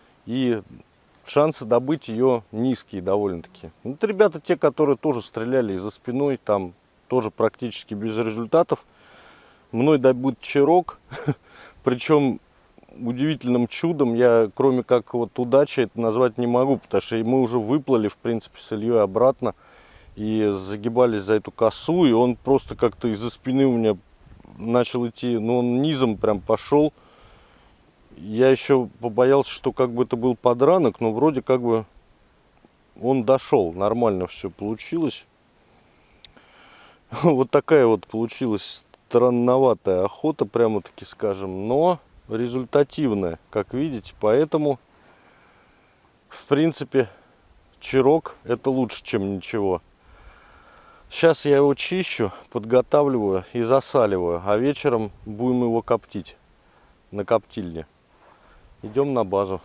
И шансы добыть ее низкие довольно-таки. Вот ребята, те, которые тоже стреляли за спиной, там тоже практически без результатов. Мной добыт черок, причем удивительным чудом я, кроме как вот удачи, это назвать не могу, потому что мы уже выплыли, в принципе, с Ильей обратно и загибались за эту косу, и он просто как-то из-за спины у меня начал идти, ну, он низом прям пошел. Я еще побоялся, что как бы это был подранок, но вроде как бы он дошел, нормально все получилось. Вот такая вот получилась странноватая охота, прямо-таки скажем, но результативная, как видите, поэтому, в принципе, черок это лучше, чем ничего. Сейчас я его чищу, подготавливаю и засаливаю, а вечером будем его коптить на коптильне. Идем на базу.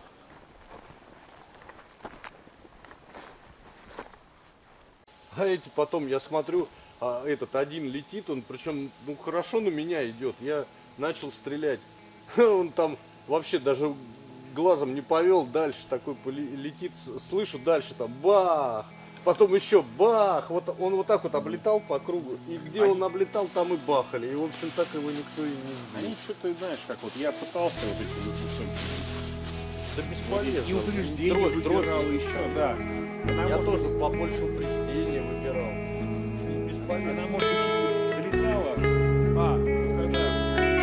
А эти потом, я смотрю, а этот один летит, он причем, ну, хорошо на меня идет. Я начал стрелять. Он там вообще даже глазом не повел, дальше такой летит, слышу дальше там бах, потом еще бах. Вот он вот так вот облетал по кругу, и где Они... он облетал, там и бахали. И, в общем, так его никто и не сбил. Они что-то, знаешь, как вот я пытался вот эти летучие. Да бесполезно. И упреждение выбирал еще, да. Она я может... тоже побольше упреждения выбирал. И бесполезно. Она, может быть, долетала. А, вот когда...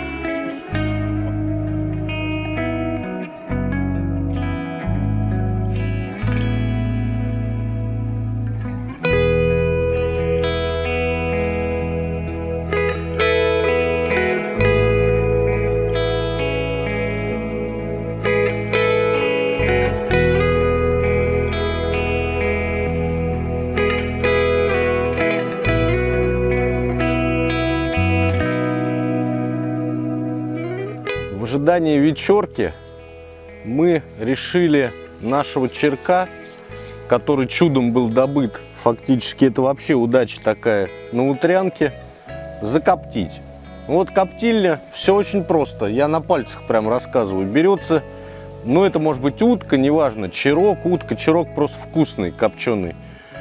В ожидании вечерки мы решили нашего черка, который чудом был добыт, фактически это вообще удача такая, на утрянке, закоптить. Вот коптильня, все очень просто, я на пальцах прям рассказываю. Берется, ну это может быть утка, неважно, черок, утка, черок просто вкусный, копченый.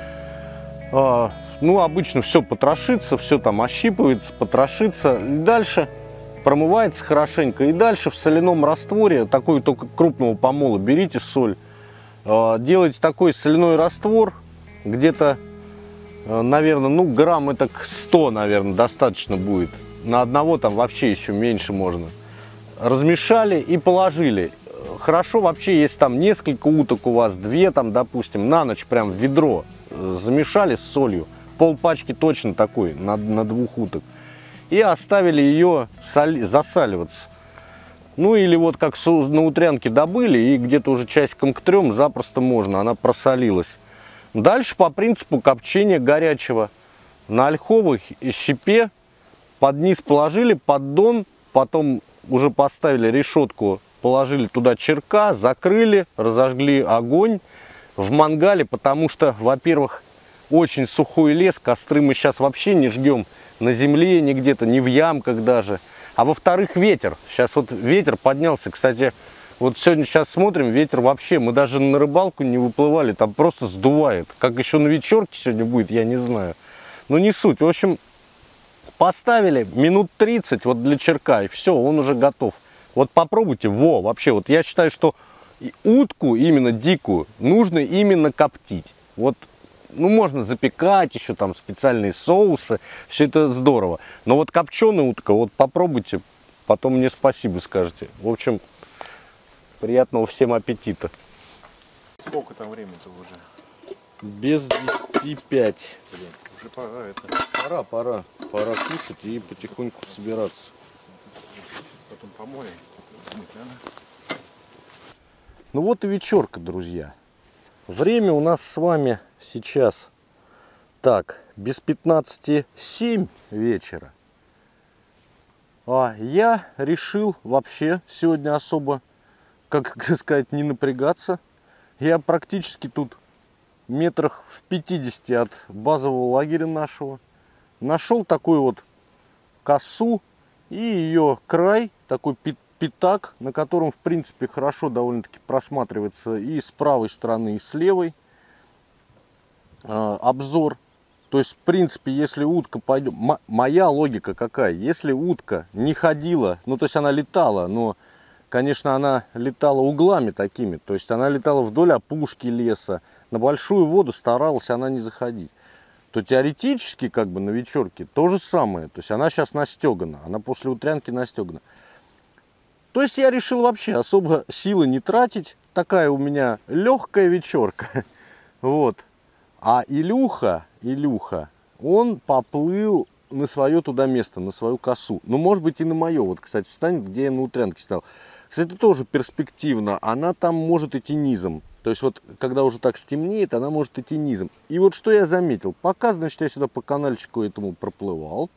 А, ну обычно все потрошится, все там ощипывается, потрошится. И дальше промывается хорошенько. И дальше в соляном растворе, такой только крупного помола, берите соль. Делайте такой соляной раствор, где-то, наверное, ну грамм это сто, наверное, достаточно будет. На одного там вообще еще меньше можно. Размешали и положили. Хорошо вообще, если там несколько уток у вас, две там, допустим, на ночь прям в ведро замешали с солью. Пол пачки точно такой, на, на двух уток. И оставили ее соли, засаливаться. Ну или вот как на утрянке добыли, и где-то уже часиком к трем запросто можно, она просолилась. Дальше по принципу копчения горячего. На ольховой щепе под низ положили поддон, потом уже поставили решетку, положили туда черка, закрыли, разожгли огонь в мангале, потому что, во-первых, очень сухой лес, костры мы сейчас вообще не жгем на земле, ни где-то, ни в ямках даже. А во-вторых, ветер. Сейчас вот ветер поднялся. Кстати, вот сегодня сейчас смотрим, ветер вообще, мы даже на рыбалку не выплывали, там просто сдувает. Как еще на вечерке сегодня будет, я не знаю. Но не суть. В общем, поставили минут тридцать вот для черка, и все, он уже готов. Вот попробуйте, во, вообще, вот я считаю, что утку, именно дикую, нужно именно коптить. Вот. Ну, можно запекать еще там специальные соусы, все это здорово. Но вот копченая утка, вот попробуйте, потом мне спасибо скажете. В общем, приятного всем аппетита. Сколько там времени-то уже? Без десяти пять. Блин, уже пора это. Пора, пора. Пора кушать и потихоньку собираться. Потом помоем. Ну вот и вечерка, друзья. Время у нас с вами сейчас, так, без пятнадцати семь вечера. А я решил вообще сегодня особо, как сказать, не напрягаться. Я практически тут метрах в пятидесяти от базового лагеря нашего. Нашел такую вот косу и ее край, такой пятак, на котором, в принципе, хорошо довольно-таки просматривается и с правой стороны, и с левой э, обзор. То есть, в принципе, если утка пойдет... Моя логика какая? Если утка не ходила, ну, то есть она летала, но конечно, она летала углами такими. То есть она летала вдоль опушки леса. На большую воду старалась она не заходить. То теоретически, как бы на вечерке, то же самое. То есть она сейчас настегана, она после утрянки настегана. То есть я решил вообще особо силы не тратить. Такая у меня легкая вечерка. Вот. А Илюха, Илюха, он поплыл на свое туда место, на свою косу. Ну, может быть, и на мое. Вот, кстати, встанет, где я на утрянке стал. Кстати, тоже перспективно. Она там может идти низом. То есть вот, когда уже так стемнеет, она может идти низом. И вот что я заметил. Пока, значит, я сюда по канальчику этому проплывал.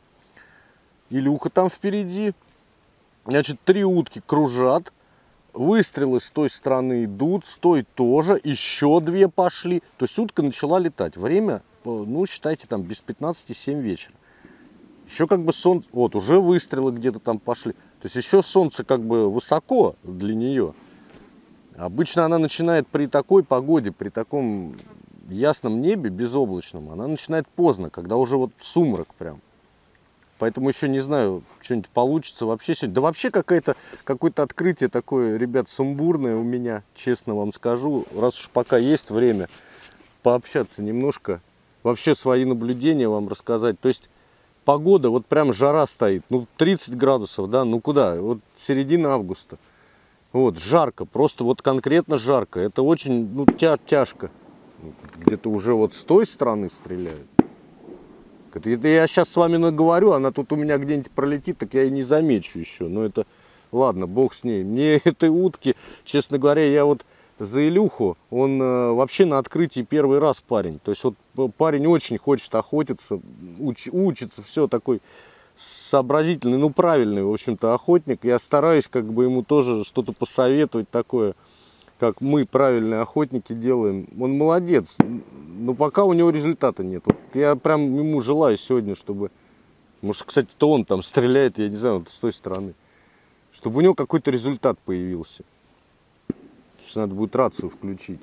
Илюха там впереди. Значит, три утки кружат. Выстрелы с той стороны идут, с той тоже. Еще две пошли. То есть утка начала летать. Время, ну, считайте, там без пятнадцати семь вечера. Еще как бы солнце... Вот, уже выстрелы где-то там пошли. То есть еще солнце как бы высоко для нее. Обычно она начинает при такой погоде, при таком ясном небе, безоблачном, она начинает поздно, когда уже вот сумрак прям. Поэтому еще не знаю, что-нибудь получится вообще сегодня. Да вообще какое-то какое-то открытие такое, ребят, сумбурное у меня, честно вам скажу. Раз уж пока есть время пообщаться немножко, вообще свои наблюдения вам рассказать. То есть погода, вот прям жара стоит, ну тридцать градусов, да, ну куда, вот середина августа. Вот, жарко, просто вот конкретно жарко. Это очень, ну, тя тяжко. Где-то уже вот с той стороны стреляют. Это я сейчас с вами наговорю, она тут у меня где-нибудь пролетит, так я и не замечу еще. Но это, ладно, бог с ней. Мне этой утки, честно говоря, я вот за Илюху, он э, вообще на открытии первый раз парень. То есть вот парень очень хочет охотиться, уч, учится, все такой... сообразительный, ну правильный, в общем-то, охотник. Я стараюсь как бы ему тоже что-то посоветовать такое, как мы, правильные охотники, делаем. Он молодец, но пока у него результата нет. Вот я прям ему желаю сегодня, чтобы, может, кстати, то он там стреляет, я не знаю, вот с той стороны, чтобы у него какой-то результат появился. Сейчас надо будет рацию включить.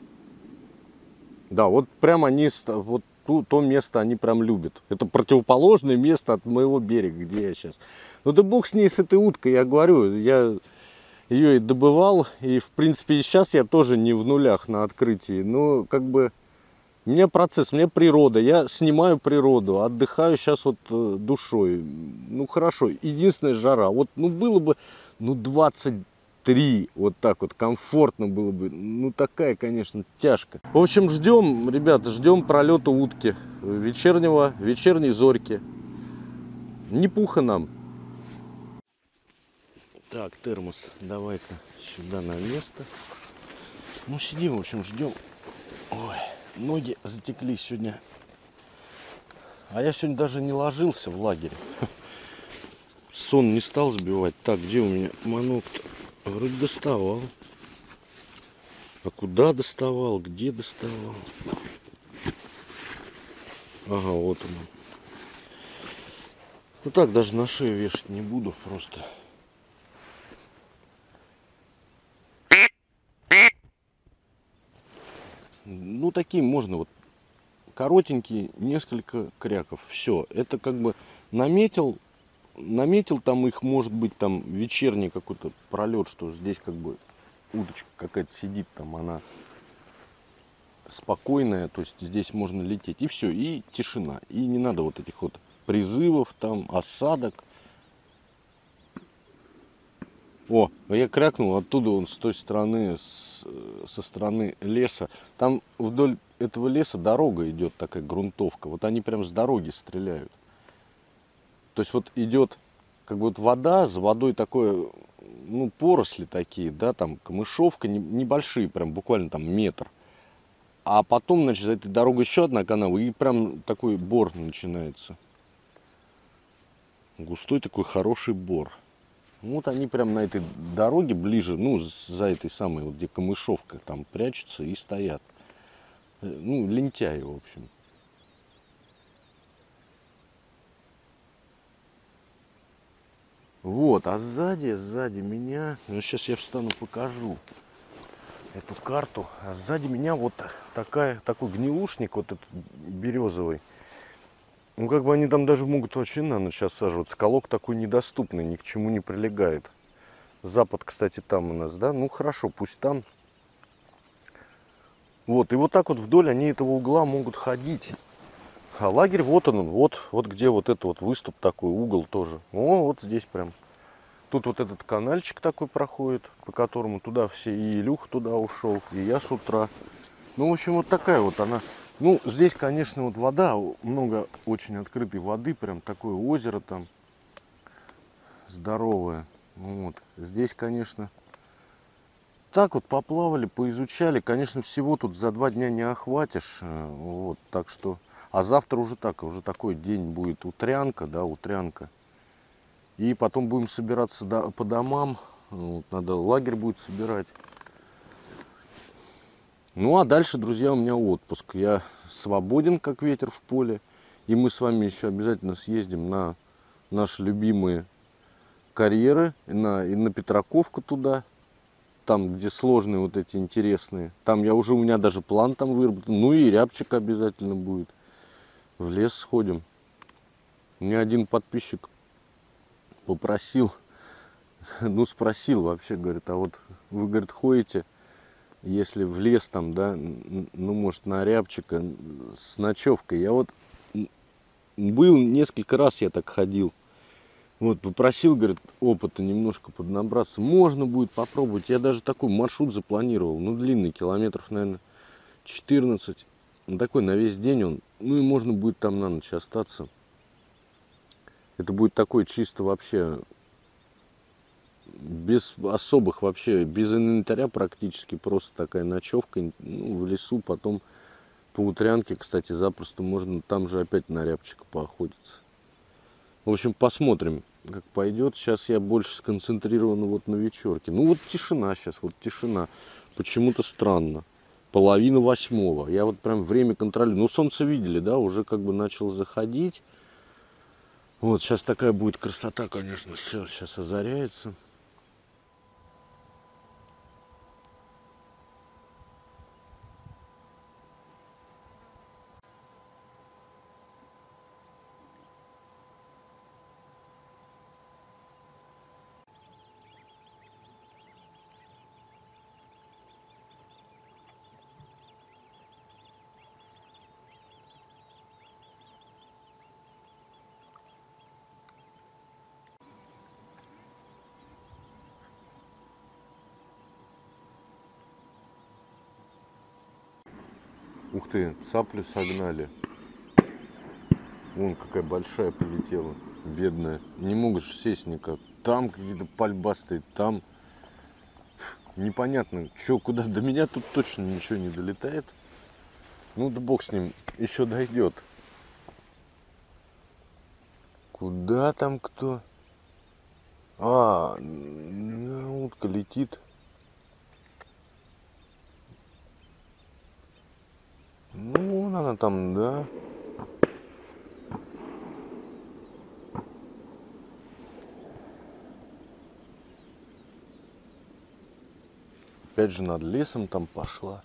Да, вот прям они, вот То, то место они прям любят. Это противоположное место от моего берега, где я сейчас. Ну да бог с ней, с этой уткой, я говорю, я ее и добывал, и в принципе и сейчас я тоже не в нулях на открытии. Но как бы у меня процесс, у меня природа, я снимаю природу, отдыхаю сейчас вот душой. Ну хорошо, единственная жара. Вот ну было бы ну двадцать три, вот так вот, комфортно было бы. Ну, такая, конечно, тяжко. В общем, ждем, ребята, ждем пролета утки. Вечернего, вечерней зорьки. Не пуха нам. Так, термос, давай-ка сюда на место. Ну, сидим, в общем, ждем. Ой, ноги затекли сегодня. А я сегодня даже не ложился в лагере. Сон не стал сбивать. Так, где у меня манок-то? Вроде доставал. А куда доставал? Где доставал? Ага, вот он. Ну так, даже на шею вешать не буду. Просто. Ну, такие можно вот. Коротенькие, несколько кряков. Все. Это как бы наметил. Наметил там их, может быть, там вечерний какой-то пролет, что здесь как бы уточка какая-то сидит, там она спокойная, то есть здесь можно лететь. И все, и тишина. И не надо вот этих вот призывов, там, осадок. О, я крякнул, оттуда он с той стороны, с, со стороны леса. Там вдоль этого леса дорога идет, такая грунтовка. Вот они прям с дороги стреляют. То есть вот идет как бы вот вода, за водой такое, ну, поросли такие, да, там камышовка, не, небольшие, прям буквально там метр. А потом, значит, за этой дорогой еще одна канава, и прям такой бор начинается. Густой такой хороший бор. Вот они прям на этой дороге ближе, ну, за этой самой, вот где камышовка, там прячутся и стоят. Ну, лентяи, в общем. Вот, а сзади, сзади меня, ну сейчас я встану, покажу эту карту. А сзади меня вот такая, такой гнилушник, вот этот березовый. Ну, как бы они там даже могут вообще на ночь осаживаться. Колок такой недоступный, ни к чему не прилегает. Запад, кстати, там у нас, да? Ну хорошо, пусть там. Вот, и вот так вот вдоль они этого угла могут ходить. А лагерь, вот он, вот, вот где вот это вот выступ такой, угол тоже. О, вот здесь прям. Тут вот этот канальчик такой проходит, по которому туда все, и Илюх туда ушел, и я с утра. Ну, в общем, вот такая вот она. Ну, здесь, конечно, вот вода, много очень открытой воды, прям такое озеро там здоровое. Вот. Здесь, конечно, так вот поплавали, поизучали. Конечно, всего тут за два дня не охватишь. Вот, так что... А завтра уже так, уже такой день будет утрянка, да, утрянка. И потом будем собираться до, по домам. Вот, надо лагерь будет собирать. Ну, а дальше, друзья, у меня отпуск. Я свободен, как ветер в поле. И мы с вами еще обязательно съездим на наши любимые карьеры. И на, и на Петраковку туда. Там, где сложные вот эти интересные. Там я уже, у меня даже план там выработан. Ну и рябчик обязательно будет. В лес сходим. У меня один подписчик попросил, ну спросил вообще, говорит, а вот вы, говорит, ходите, если в лес там, да, ну может на рябчика с ночевкой. Я вот был несколько раз, я так ходил. Вот, попросил, говорит, опыта немножко поднабраться. Можно будет попробовать. Я даже такой маршрут запланировал. Ну, длинный, километров, наверное, четырнадцать. Ну, такой на весь день он. Ну, и можно будет там на ночь остаться. Это будет такой чисто вообще, без особых вообще, без инвентаря практически. Просто такая ночевка, ну, в лесу. Потом по утрянке, кстати, запросто можно там же опять на рябчика поохотиться. В общем, посмотрим, как пойдет. Сейчас я больше сконцентрирован вот на вечерке. Ну вот тишина сейчас, вот тишина. Почему-то странно. Половина восьмого. Я вот прям время контролирую. Ну, солнце видели, да, уже как бы начало заходить. Вот, сейчас такая будет красота, конечно. Все, сейчас озаряется. Ух ты, цаплю согнали. Вон какая большая полетела, бедная. Не могут же сесть никак. Там какие-то пальба стоит, там непонятно, что, куда. До меня тут точно ничего не долетает. Ну да бог с ним, еще дойдет. Куда там кто? А, утка летит. Ну, вон она там, да. Опять же над лесом там пошла.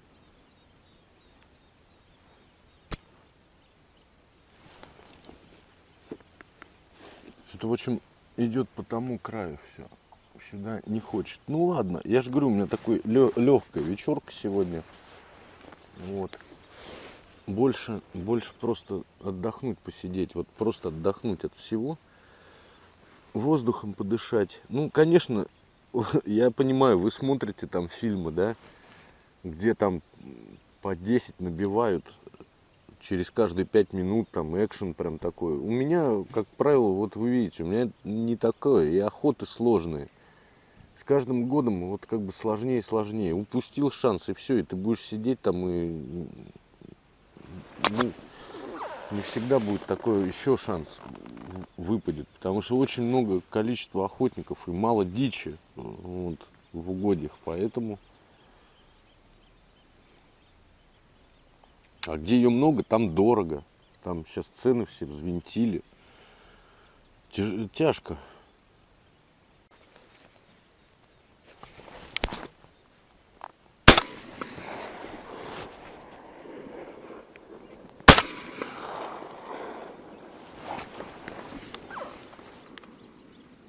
Что-то, в общем, идет по тому краю все. Сюда не хочет. Ну ладно, я же говорю, у меня такой легкая вечерка сегодня. Вот. Больше, больше просто отдохнуть, посидеть. Вот просто отдохнуть от всего. Воздухом подышать. Ну, конечно, я понимаю, вы смотрите там фильмы, да, где там по десять набивают через каждые пять минут, там экшен прям такой. У меня, как правило, вот вы видите, у меня не такое, и охоты сложные. С каждым годом вот как бы сложнее и сложнее. Упустил шанс, и все, и ты будешь сидеть там, и ну, не всегда будет такой еще шанс выпадет, потому что очень много количества охотников и мало дичи вот, в угодьях, поэтому. А где ее много, там дорого, там сейчас цены все взвинтили, Тяж... тяжко.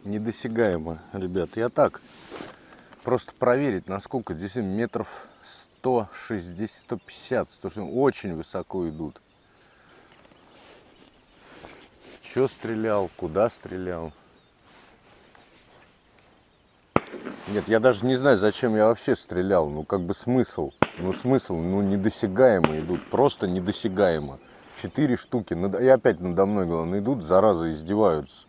недосягаемо, ребят. Я так, просто проверить, насколько действительно метров сто шестьдесят, сто пятьдесят, сто шестьдесят, очень высоко идут. Чё стрелял, куда стрелял? Нет, я даже не знаю, зачем я вообще стрелял. Ну, как бы смысл. Ну, смысл, ну, недосягаемо идут. Просто недосягаемо. Четыре штуки. И опять надо мной, главное, идут, зараза, издеваются.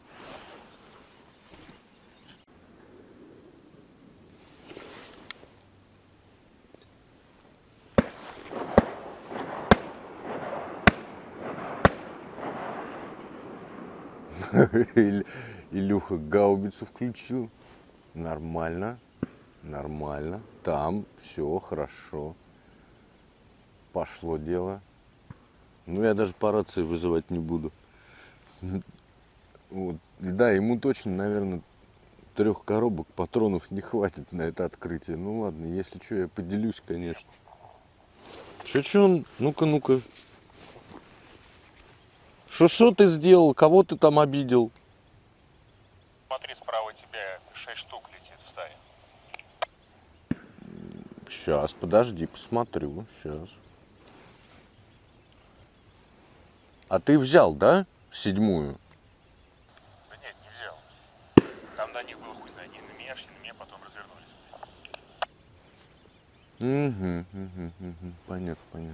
Илюха гаубицу включил. Нормально, нормально. Там все хорошо. Пошло дело. Ну, я даже по рации вызывать не буду. Вот. Да, ему точно, наверное, трех коробок патронов не хватит на это открытие. Ну ладно, если что, я поделюсь, конечно. Че, че он? Ну-ка, ну-ка. Что-что ты сделал? Кого ты там обидел? Смотри, справа тебя шесть штук летит в стае. Сейчас, подожди, посмотрю. Сейчас. А ты взял, да, седьмую? Да нет, не взял. Там до них был хуй знает, они на меня шли, на меня потом развернулись. Угу, угу, угу. Понятно, понятно.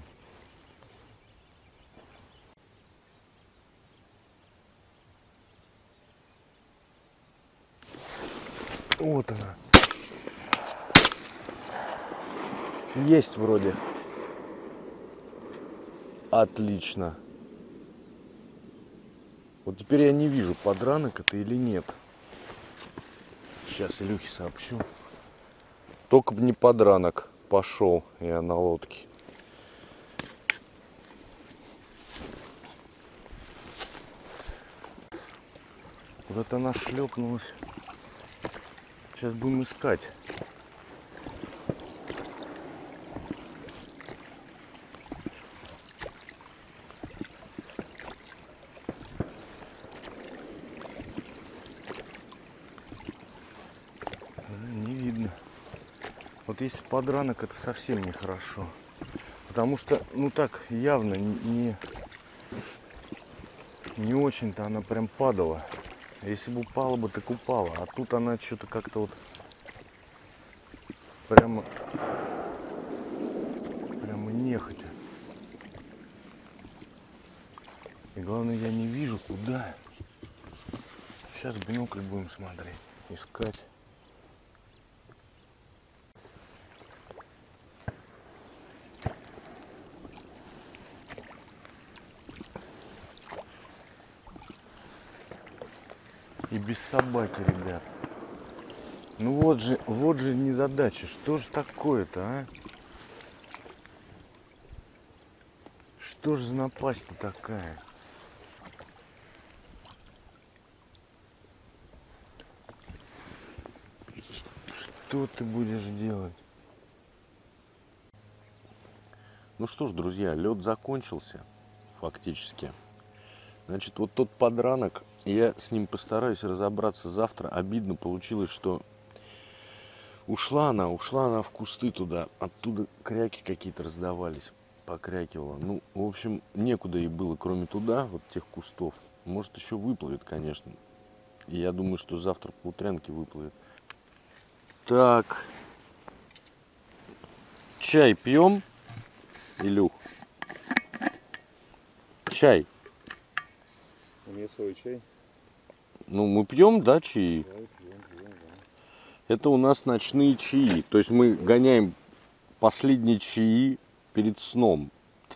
Вот она. Есть вроде. Отлично. Вот теперь я не вижу, подранок это или нет. Сейчас Илюхе сообщу. Только бы не подранок. Пошел я на лодке. Куда-то она шлепнулась. Сейчас будем искать. Не видно. Вот если подранок, это совсем нехорошо. Потому что, ну так, явно не, не очень-то она прям падала. Если бы упала бы, так упала. А тут она что-то как-то вот прямо, прямо нехотя. И главное, я не вижу, куда. Сейчас бинокль будем смотреть, искать. И без собаки, ребят. Ну вот же, вот же незадача. Что же такое-то, а? Что же за напасть-то такая? Что ты будешь делать? Ну что ж, друзья, лед закончился фактически. Значит, вот тот подранок, я с ним постараюсь разобраться завтра. Обидно получилось, что ушла она, ушла она в кусты туда. Оттуда кряки какие-то раздавались, покрякивала. Ну, в общем, некуда ей было, кроме туда, вот тех кустов. Может, еще выплывет, конечно. И я думаю, что завтра по утрянке выплывет. Так. Чай пьем, Илюх? Чай. У меня свой чай. Ну, мы пьем, да, чаи? Да, пьем, пьем, да. Это у нас ночные чаи. То есть мы гоняем последние чаи перед сном.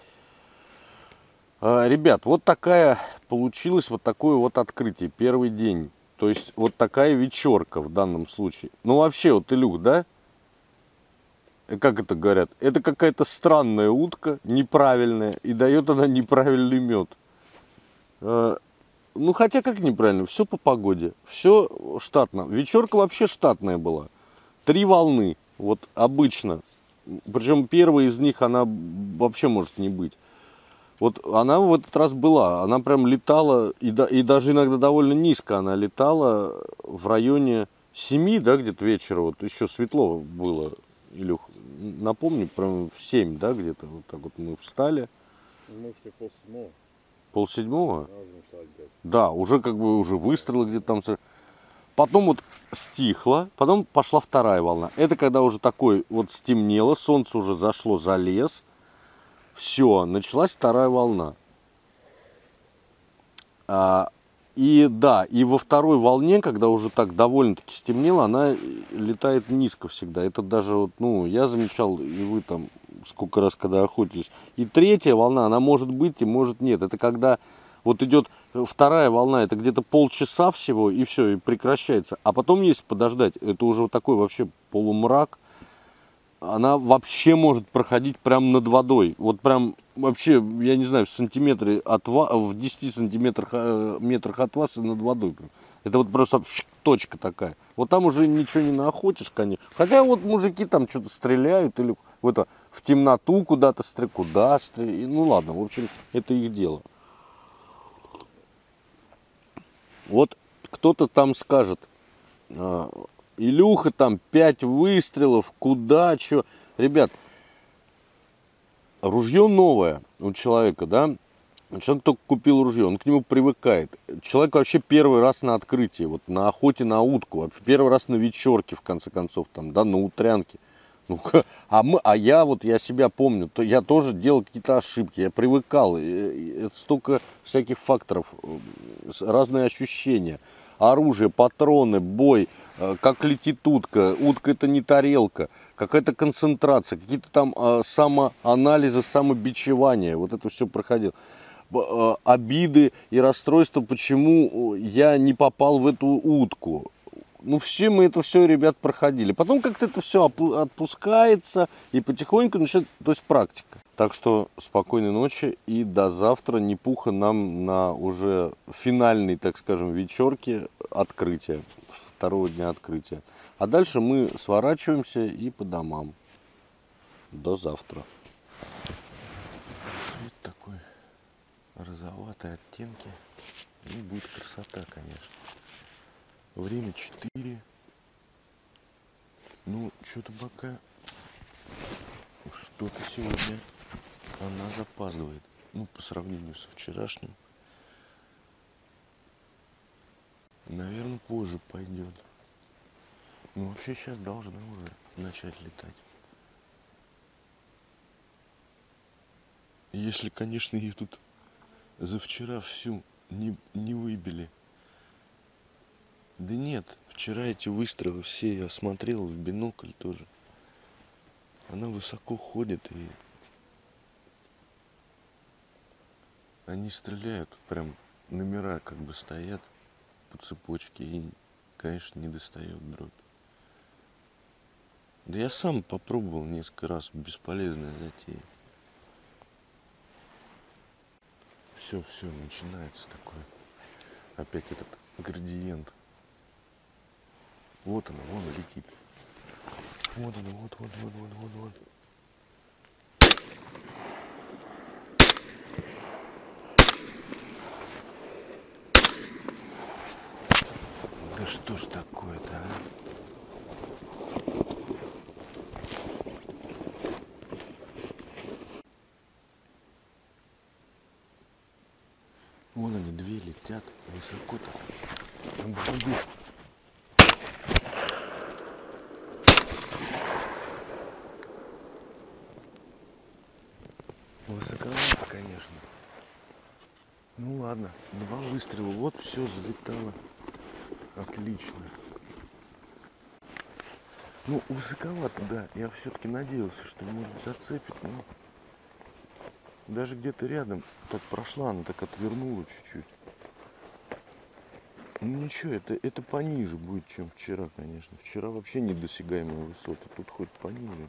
А, ребят, вот такая получилась, вот такое вот открытие. Первый день. То есть вот такая вечерка в данном случае. Ну вообще, вот, Илюх, да? Как это говорят? Это какая-то странная утка, неправильная. И дает она неправильный мед. А, ну хотя как неправильно? Все по погоде. Все штатно. Вечерка вообще штатная была. Три волны. Вот обычно. Причем первая из них, она вообще может не быть. Вот она в этот раз была, она прям летала, и, да, и даже иногда довольно низко она летала, в районе семи, да, где-то вечера, вот еще светло было, Илюх, напомню, прям в семь, да, где-то, вот так вот мы встали. Может, и полседьмого. Полседьмого? Она уже начала летать. Да, уже как бы уже выстрелы где-то там. Потом вот стихло, потом пошла вторая волна. Это когда уже такой вот стемнело, солнце уже зашло за лес. Все, началась вторая волна. А, и да, и во второй волне, когда уже так довольно-таки стемнело, она летает низко всегда. Это даже вот, ну, я замечал, и вы там сколько раз, когда охотились. И третья волна, она может быть и может нет. Это когда вот идет вторая волна, это где-то полчаса всего, и все, и прекращается. А потом, если подождать, это уже вот такой вообще полумрак. Она вообще может проходить прям над водой. Вот прям вообще, я не знаю, в сантиметре от вас, в десяти сантиметрах метрах от вас и над водой. Это вот просто точка такая. Вот там уже ничего не наохотишь, конечно. Хотя вот мужики там что-то стреляют или в, это, в темноту куда-то стреляют. Куда стреляют? Ну ладно, в общем, это их дело. Вот кто-то там скажет... Илюха, там пять выстрелов, куда, что. Ребят, ружье новое у человека, да? Человек только купил ружье, он к нему привыкает. Человек вообще первый раз на открытии, вот на охоте на утку, вообще первый раз на вечерке, в конце концов, там, да, на утрянке. Ну, а, мы, а я вот, я себя помню, то я тоже делал какие-то ошибки, я привыкал. Это столько всяких факторов, разные ощущения. Оружие, патроны, бой, как летит утка, утка это не тарелка, какая-то концентрация, какие-то там самоанализы, самобичевания, вот это все проходил. Обиды и расстройства, почему я не попал в эту утку. Ну, все мы это все, ребят, проходили. Потом как-то это все отпускается и потихоньку начинает, то есть практика. Так что спокойной ночи и до завтра. Не пуха нам на уже финальной, так скажем, вечерке открытия, второго дня открытия. А дальше мы сворачиваемся и по домам. До завтра. Цвет такой розоватый оттенки. И будет красота, конечно. Время четыре. Ну, что-то пока что-то сегодня она запаздывает. Ну, по сравнению со вчерашним. Наверное, позже пойдет. Ну, вообще сейчас должна уже начать летать. Если, конечно, ее тут за вчера всю не, не выбили. Да нет, вчера эти выстрелы все я осмотрел в бинокль тоже. Она высоко ходит и они стреляют, прям номера как бы стоят по цепочке и, конечно, не достает дробь. Да я сам попробовал несколько раз, бесполезная затея. Все, все, начинается такой опять этот градиент. Вот она, вон летит. Вот она, вот, вот, вот, вот, вот, вот. Да что ж такое-то, а? Вон они, две летят высоко-то. Надо забыть. Высоковато, конечно. Ну ладно, два выстрела, вот все залетало. Отлично. Ну, высоковато, да. Я все-таки надеялся, что может зацепить, но даже где-то рядом так прошла, она так отвернула чуть-чуть. Ну ничего, это, это пониже будет, чем вчера, конечно. Вчера вообще недосягаемые высоты, тут хоть пониже.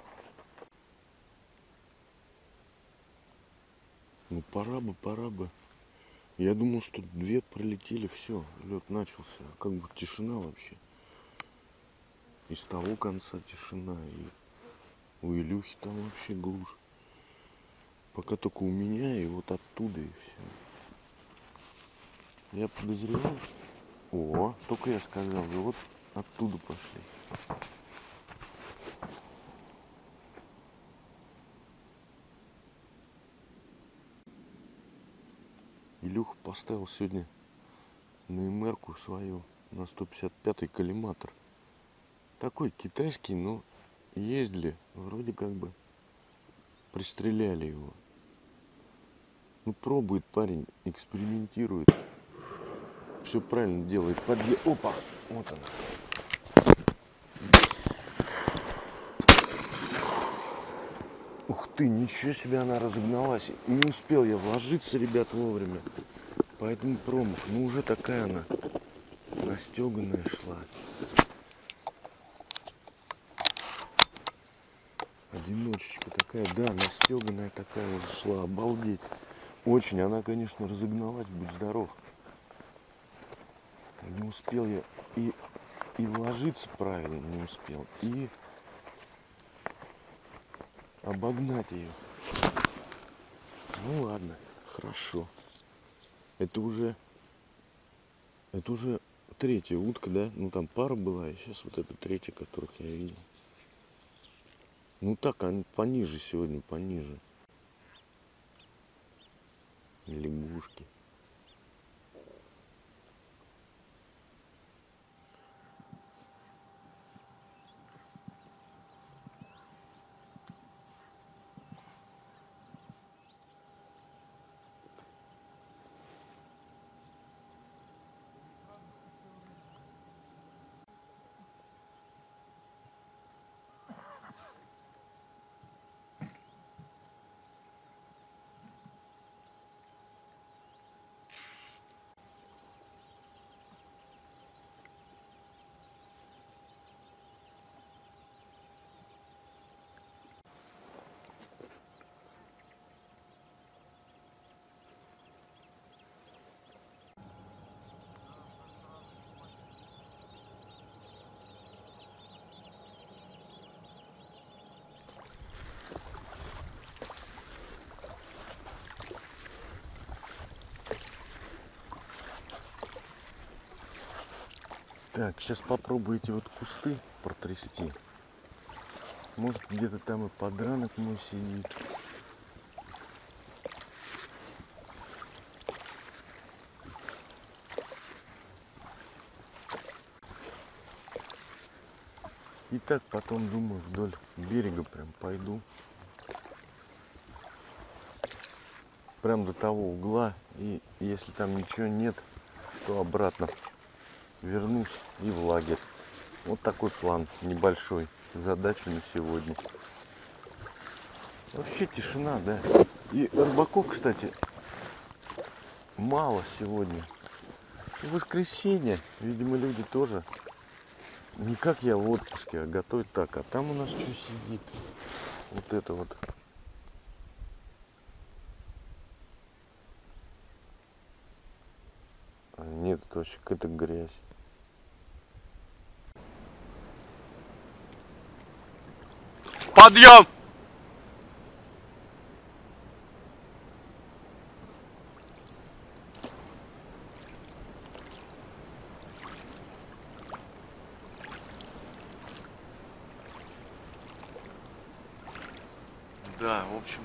Ну пора бы, пора бы. Я думал, что две пролетели, все, лед начался. Как бы тишина вообще. И с того конца тишина, и у Илюхи там вообще глушь. Пока только у меня и вот оттуда и все. Я подозреваю. О, только я сказал, да вот оттуда пошли. Илюха поставил сегодня на МР-ку свою, на сто пятьдесят пятый коллиматор. Такой китайский, но ездили, вроде как бы пристреляли его. Ну, пробует парень, экспериментирует. Все правильно делает. Подъе... Опа! Вот она. Ух ты, ничего себе, она разогналась. Не успел я вложиться, ребят, вовремя. Поэтому промах. Ну, уже такая она настеганная шла. Одиночечка такая, да, настеганная такая уже шла. Обалдеть. Очень. Она, конечно, разогналась, будь здоров. Не успел я и, и вложиться правильно не успел, и обогнать ее. Ну ладно, хорошо. Это уже, это уже третья утка, да? Ну там пара была, и сейчас вот это третья, которых я видел. Ну так, они пониже сегодня, пониже. Лягушки. Так, сейчас попробую эти вот кусты протрясти. Может, где-то там и подранок мой сидит. И так потом, думаю, вдоль берега прям пойду. Прям до того угла. И если там ничего нет, то обратно вернусь и в лагерь. Вот такой план небольшой. Задача на сегодня. Вообще тишина, да. И рыбаков, кстати, мало сегодня. И воскресенье. Видимо, люди тоже не как я в отпуске, а готовят так. А там у нас что сидит? Вот это вот. А нет, это вообще какая-то грязь. Подъем! Да, в общем,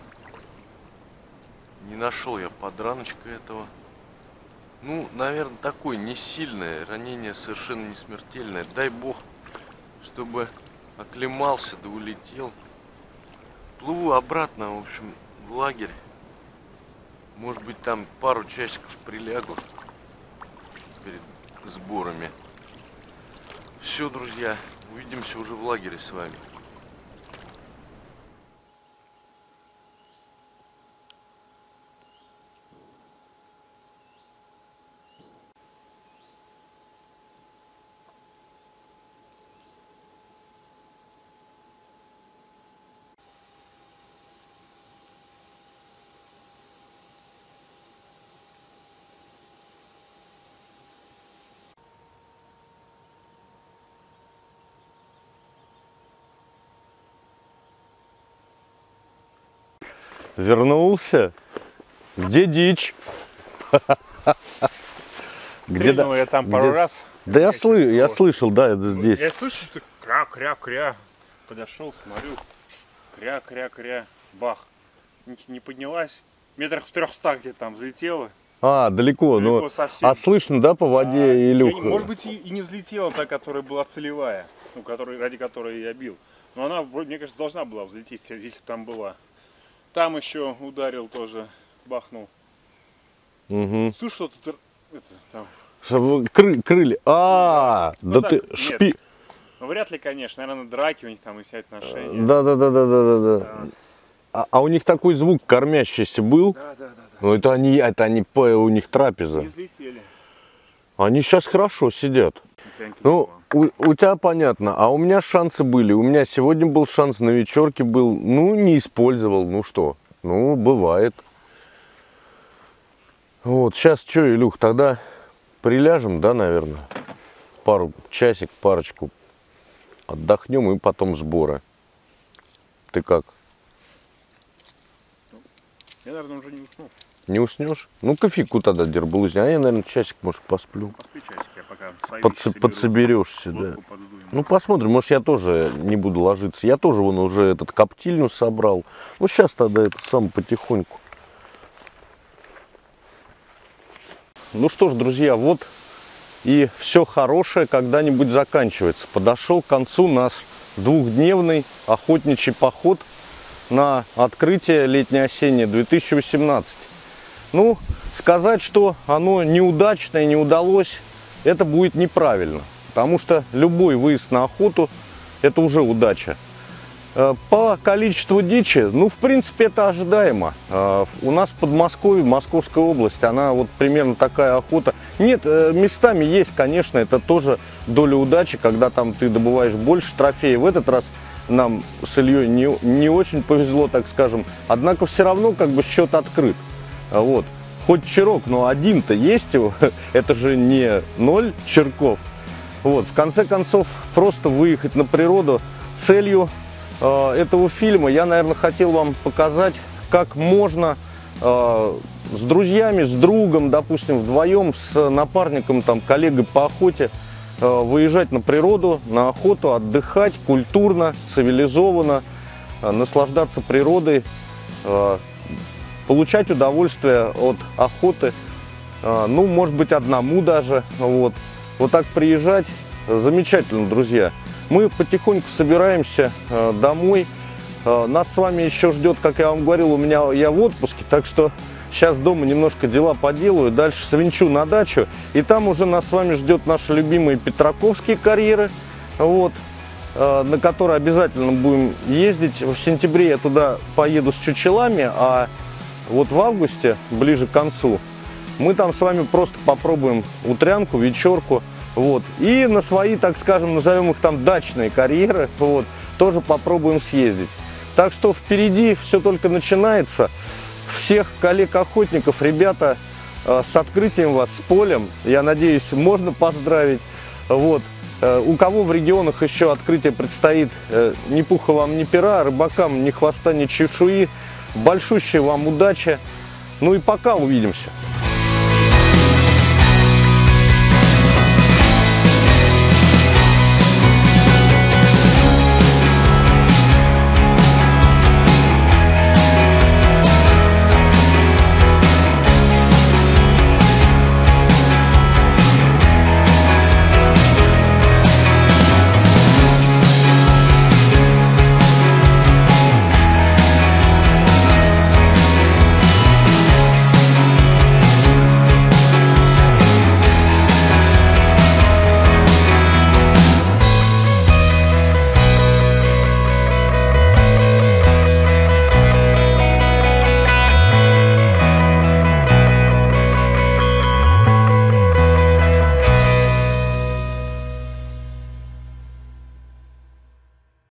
не нашел я подраночка этого. Ну, наверное, такое не сильное, ранение совершенно не смертельное. Дай бог, чтобы оклемался да улетел. Плыву обратно, в общем, в лагерь. Может быть, там пару часиков прилягу перед сборами. Все, друзья, увидимся уже в лагере с вами. вернулся. Где дичь? Где Стрельнул я там пару где- раз. Да я, Конечно, слы... я вот. слышал, да, это здесь. Я слышу, что кря-кря-кря. Подошел, смотрю. Кря-кря-кря. Бах. Не, не поднялась. Метрах в трехстах где там взлетела. А, далеко, Далеко но... совсем. А слышно, да, по воде, А, я Илюх? не- Может быть, и, и не взлетела та, которая была целевая. Ну, которой, ради которой я бил. Но она, вроде, мне кажется, должна была взлететь, если бы там была. Там еще ударил тоже. Бахнул. Угу. Слышь, что-то... тр- Это, там. Кры... Крылья. А, Ну да так, ты нет. шпи... Ну, вряд ли, конечно. Наверное, драки у них там и все отношения. Да, да, да, да, да, да, да. Да. А, а у них такой звук кормящийся был. Да, да, да, да. Ну это они, это они, по- у них трапеза. Не взлетели. Они сейчас хорошо сидят. Гляньте, Ну, было. у, у тебя понятно, а у меня шансы были. У меня сегодня был шанс, на вечерке был. Ну, не использовал, ну что. Ну, бывает. Вот, сейчас что, Илюх, тогда приляжем, да, наверное? Пару, часик, парочку. Отдохнем и потом сборы. Ты как? Я, наверное, уже не уснул. Не уснешь? Ну, кофейку тогда дербулысь. А я, наверное, часик, может, посплю. Поспи часик, я пока свои Подс- вещи соберу, подсоберешься, да. лодку подсдуем. Ну, посмотрим, может, я тоже не буду ложиться. Я тоже вон уже этот коптильню собрал. Ну, сейчас тогда это сам потихоньку. Ну что ж, друзья, вот и все хорошее когда-нибудь заканчивается. Подошел к концу наш двухдневный охотничий поход на открытие летне-осеннее две тысячи восемнадцать. Ну, сказать, что оно неудачное, не удалось, это будет неправильно. Потому что любой выезд на охоту – это уже удача. По количеству дичи, ну, в принципе, это ожидаемо. У нас в Подмосковье, Московская область, она вот примерно такая охота. Нет, местами есть, конечно, это тоже доля удачи, когда там ты добываешь больше трофеев. В этот раз нам с Ильей не, не очень повезло, так скажем. Однако все равно как бы счет открыт. Вот. Хоть черок, но один-то есть его, это же не ноль черков. Вот. В конце концов, просто выехать на природу. Целью э, этого фильма я, наверное, хотел вам показать, как можно э, с друзьями, с другом, допустим, вдвоем, с напарником, там, коллегой по охоте, э, выезжать на природу, на охоту, отдыхать культурно, цивилизованно, э, наслаждаться природой, э, получать удовольствие от охоты, ну, может быть, одному даже, вот, вот так приезжать, замечательно, друзья. Мы потихоньку собираемся домой, нас с вами еще ждет, как я вам говорил, у меня я в отпуске, так что сейчас дома немножко дела поделаю, дальше свинчу на дачу, и там уже нас с вами ждет наши любимые петраковские карьеры, вот, на которые обязательно будем ездить. В сентябре я туда поеду с чучелами, а вот в августе, ближе к концу, мы там с вами просто попробуем утрянку, вечерку, вот, и на свои, так скажем, назовем их там дачные карьеры, вот, тоже попробуем съездить. Так что впереди все только начинается. Всех коллег-охотников, ребята, с открытием вас, с полем, я надеюсь, можно поздравить, вот. У кого в регионах еще открытие предстоит, ни пуха вам, ни пера, рыбакам ни хвоста, ни чешуи. Большущая вам удачи. Ну и пока, увидимся.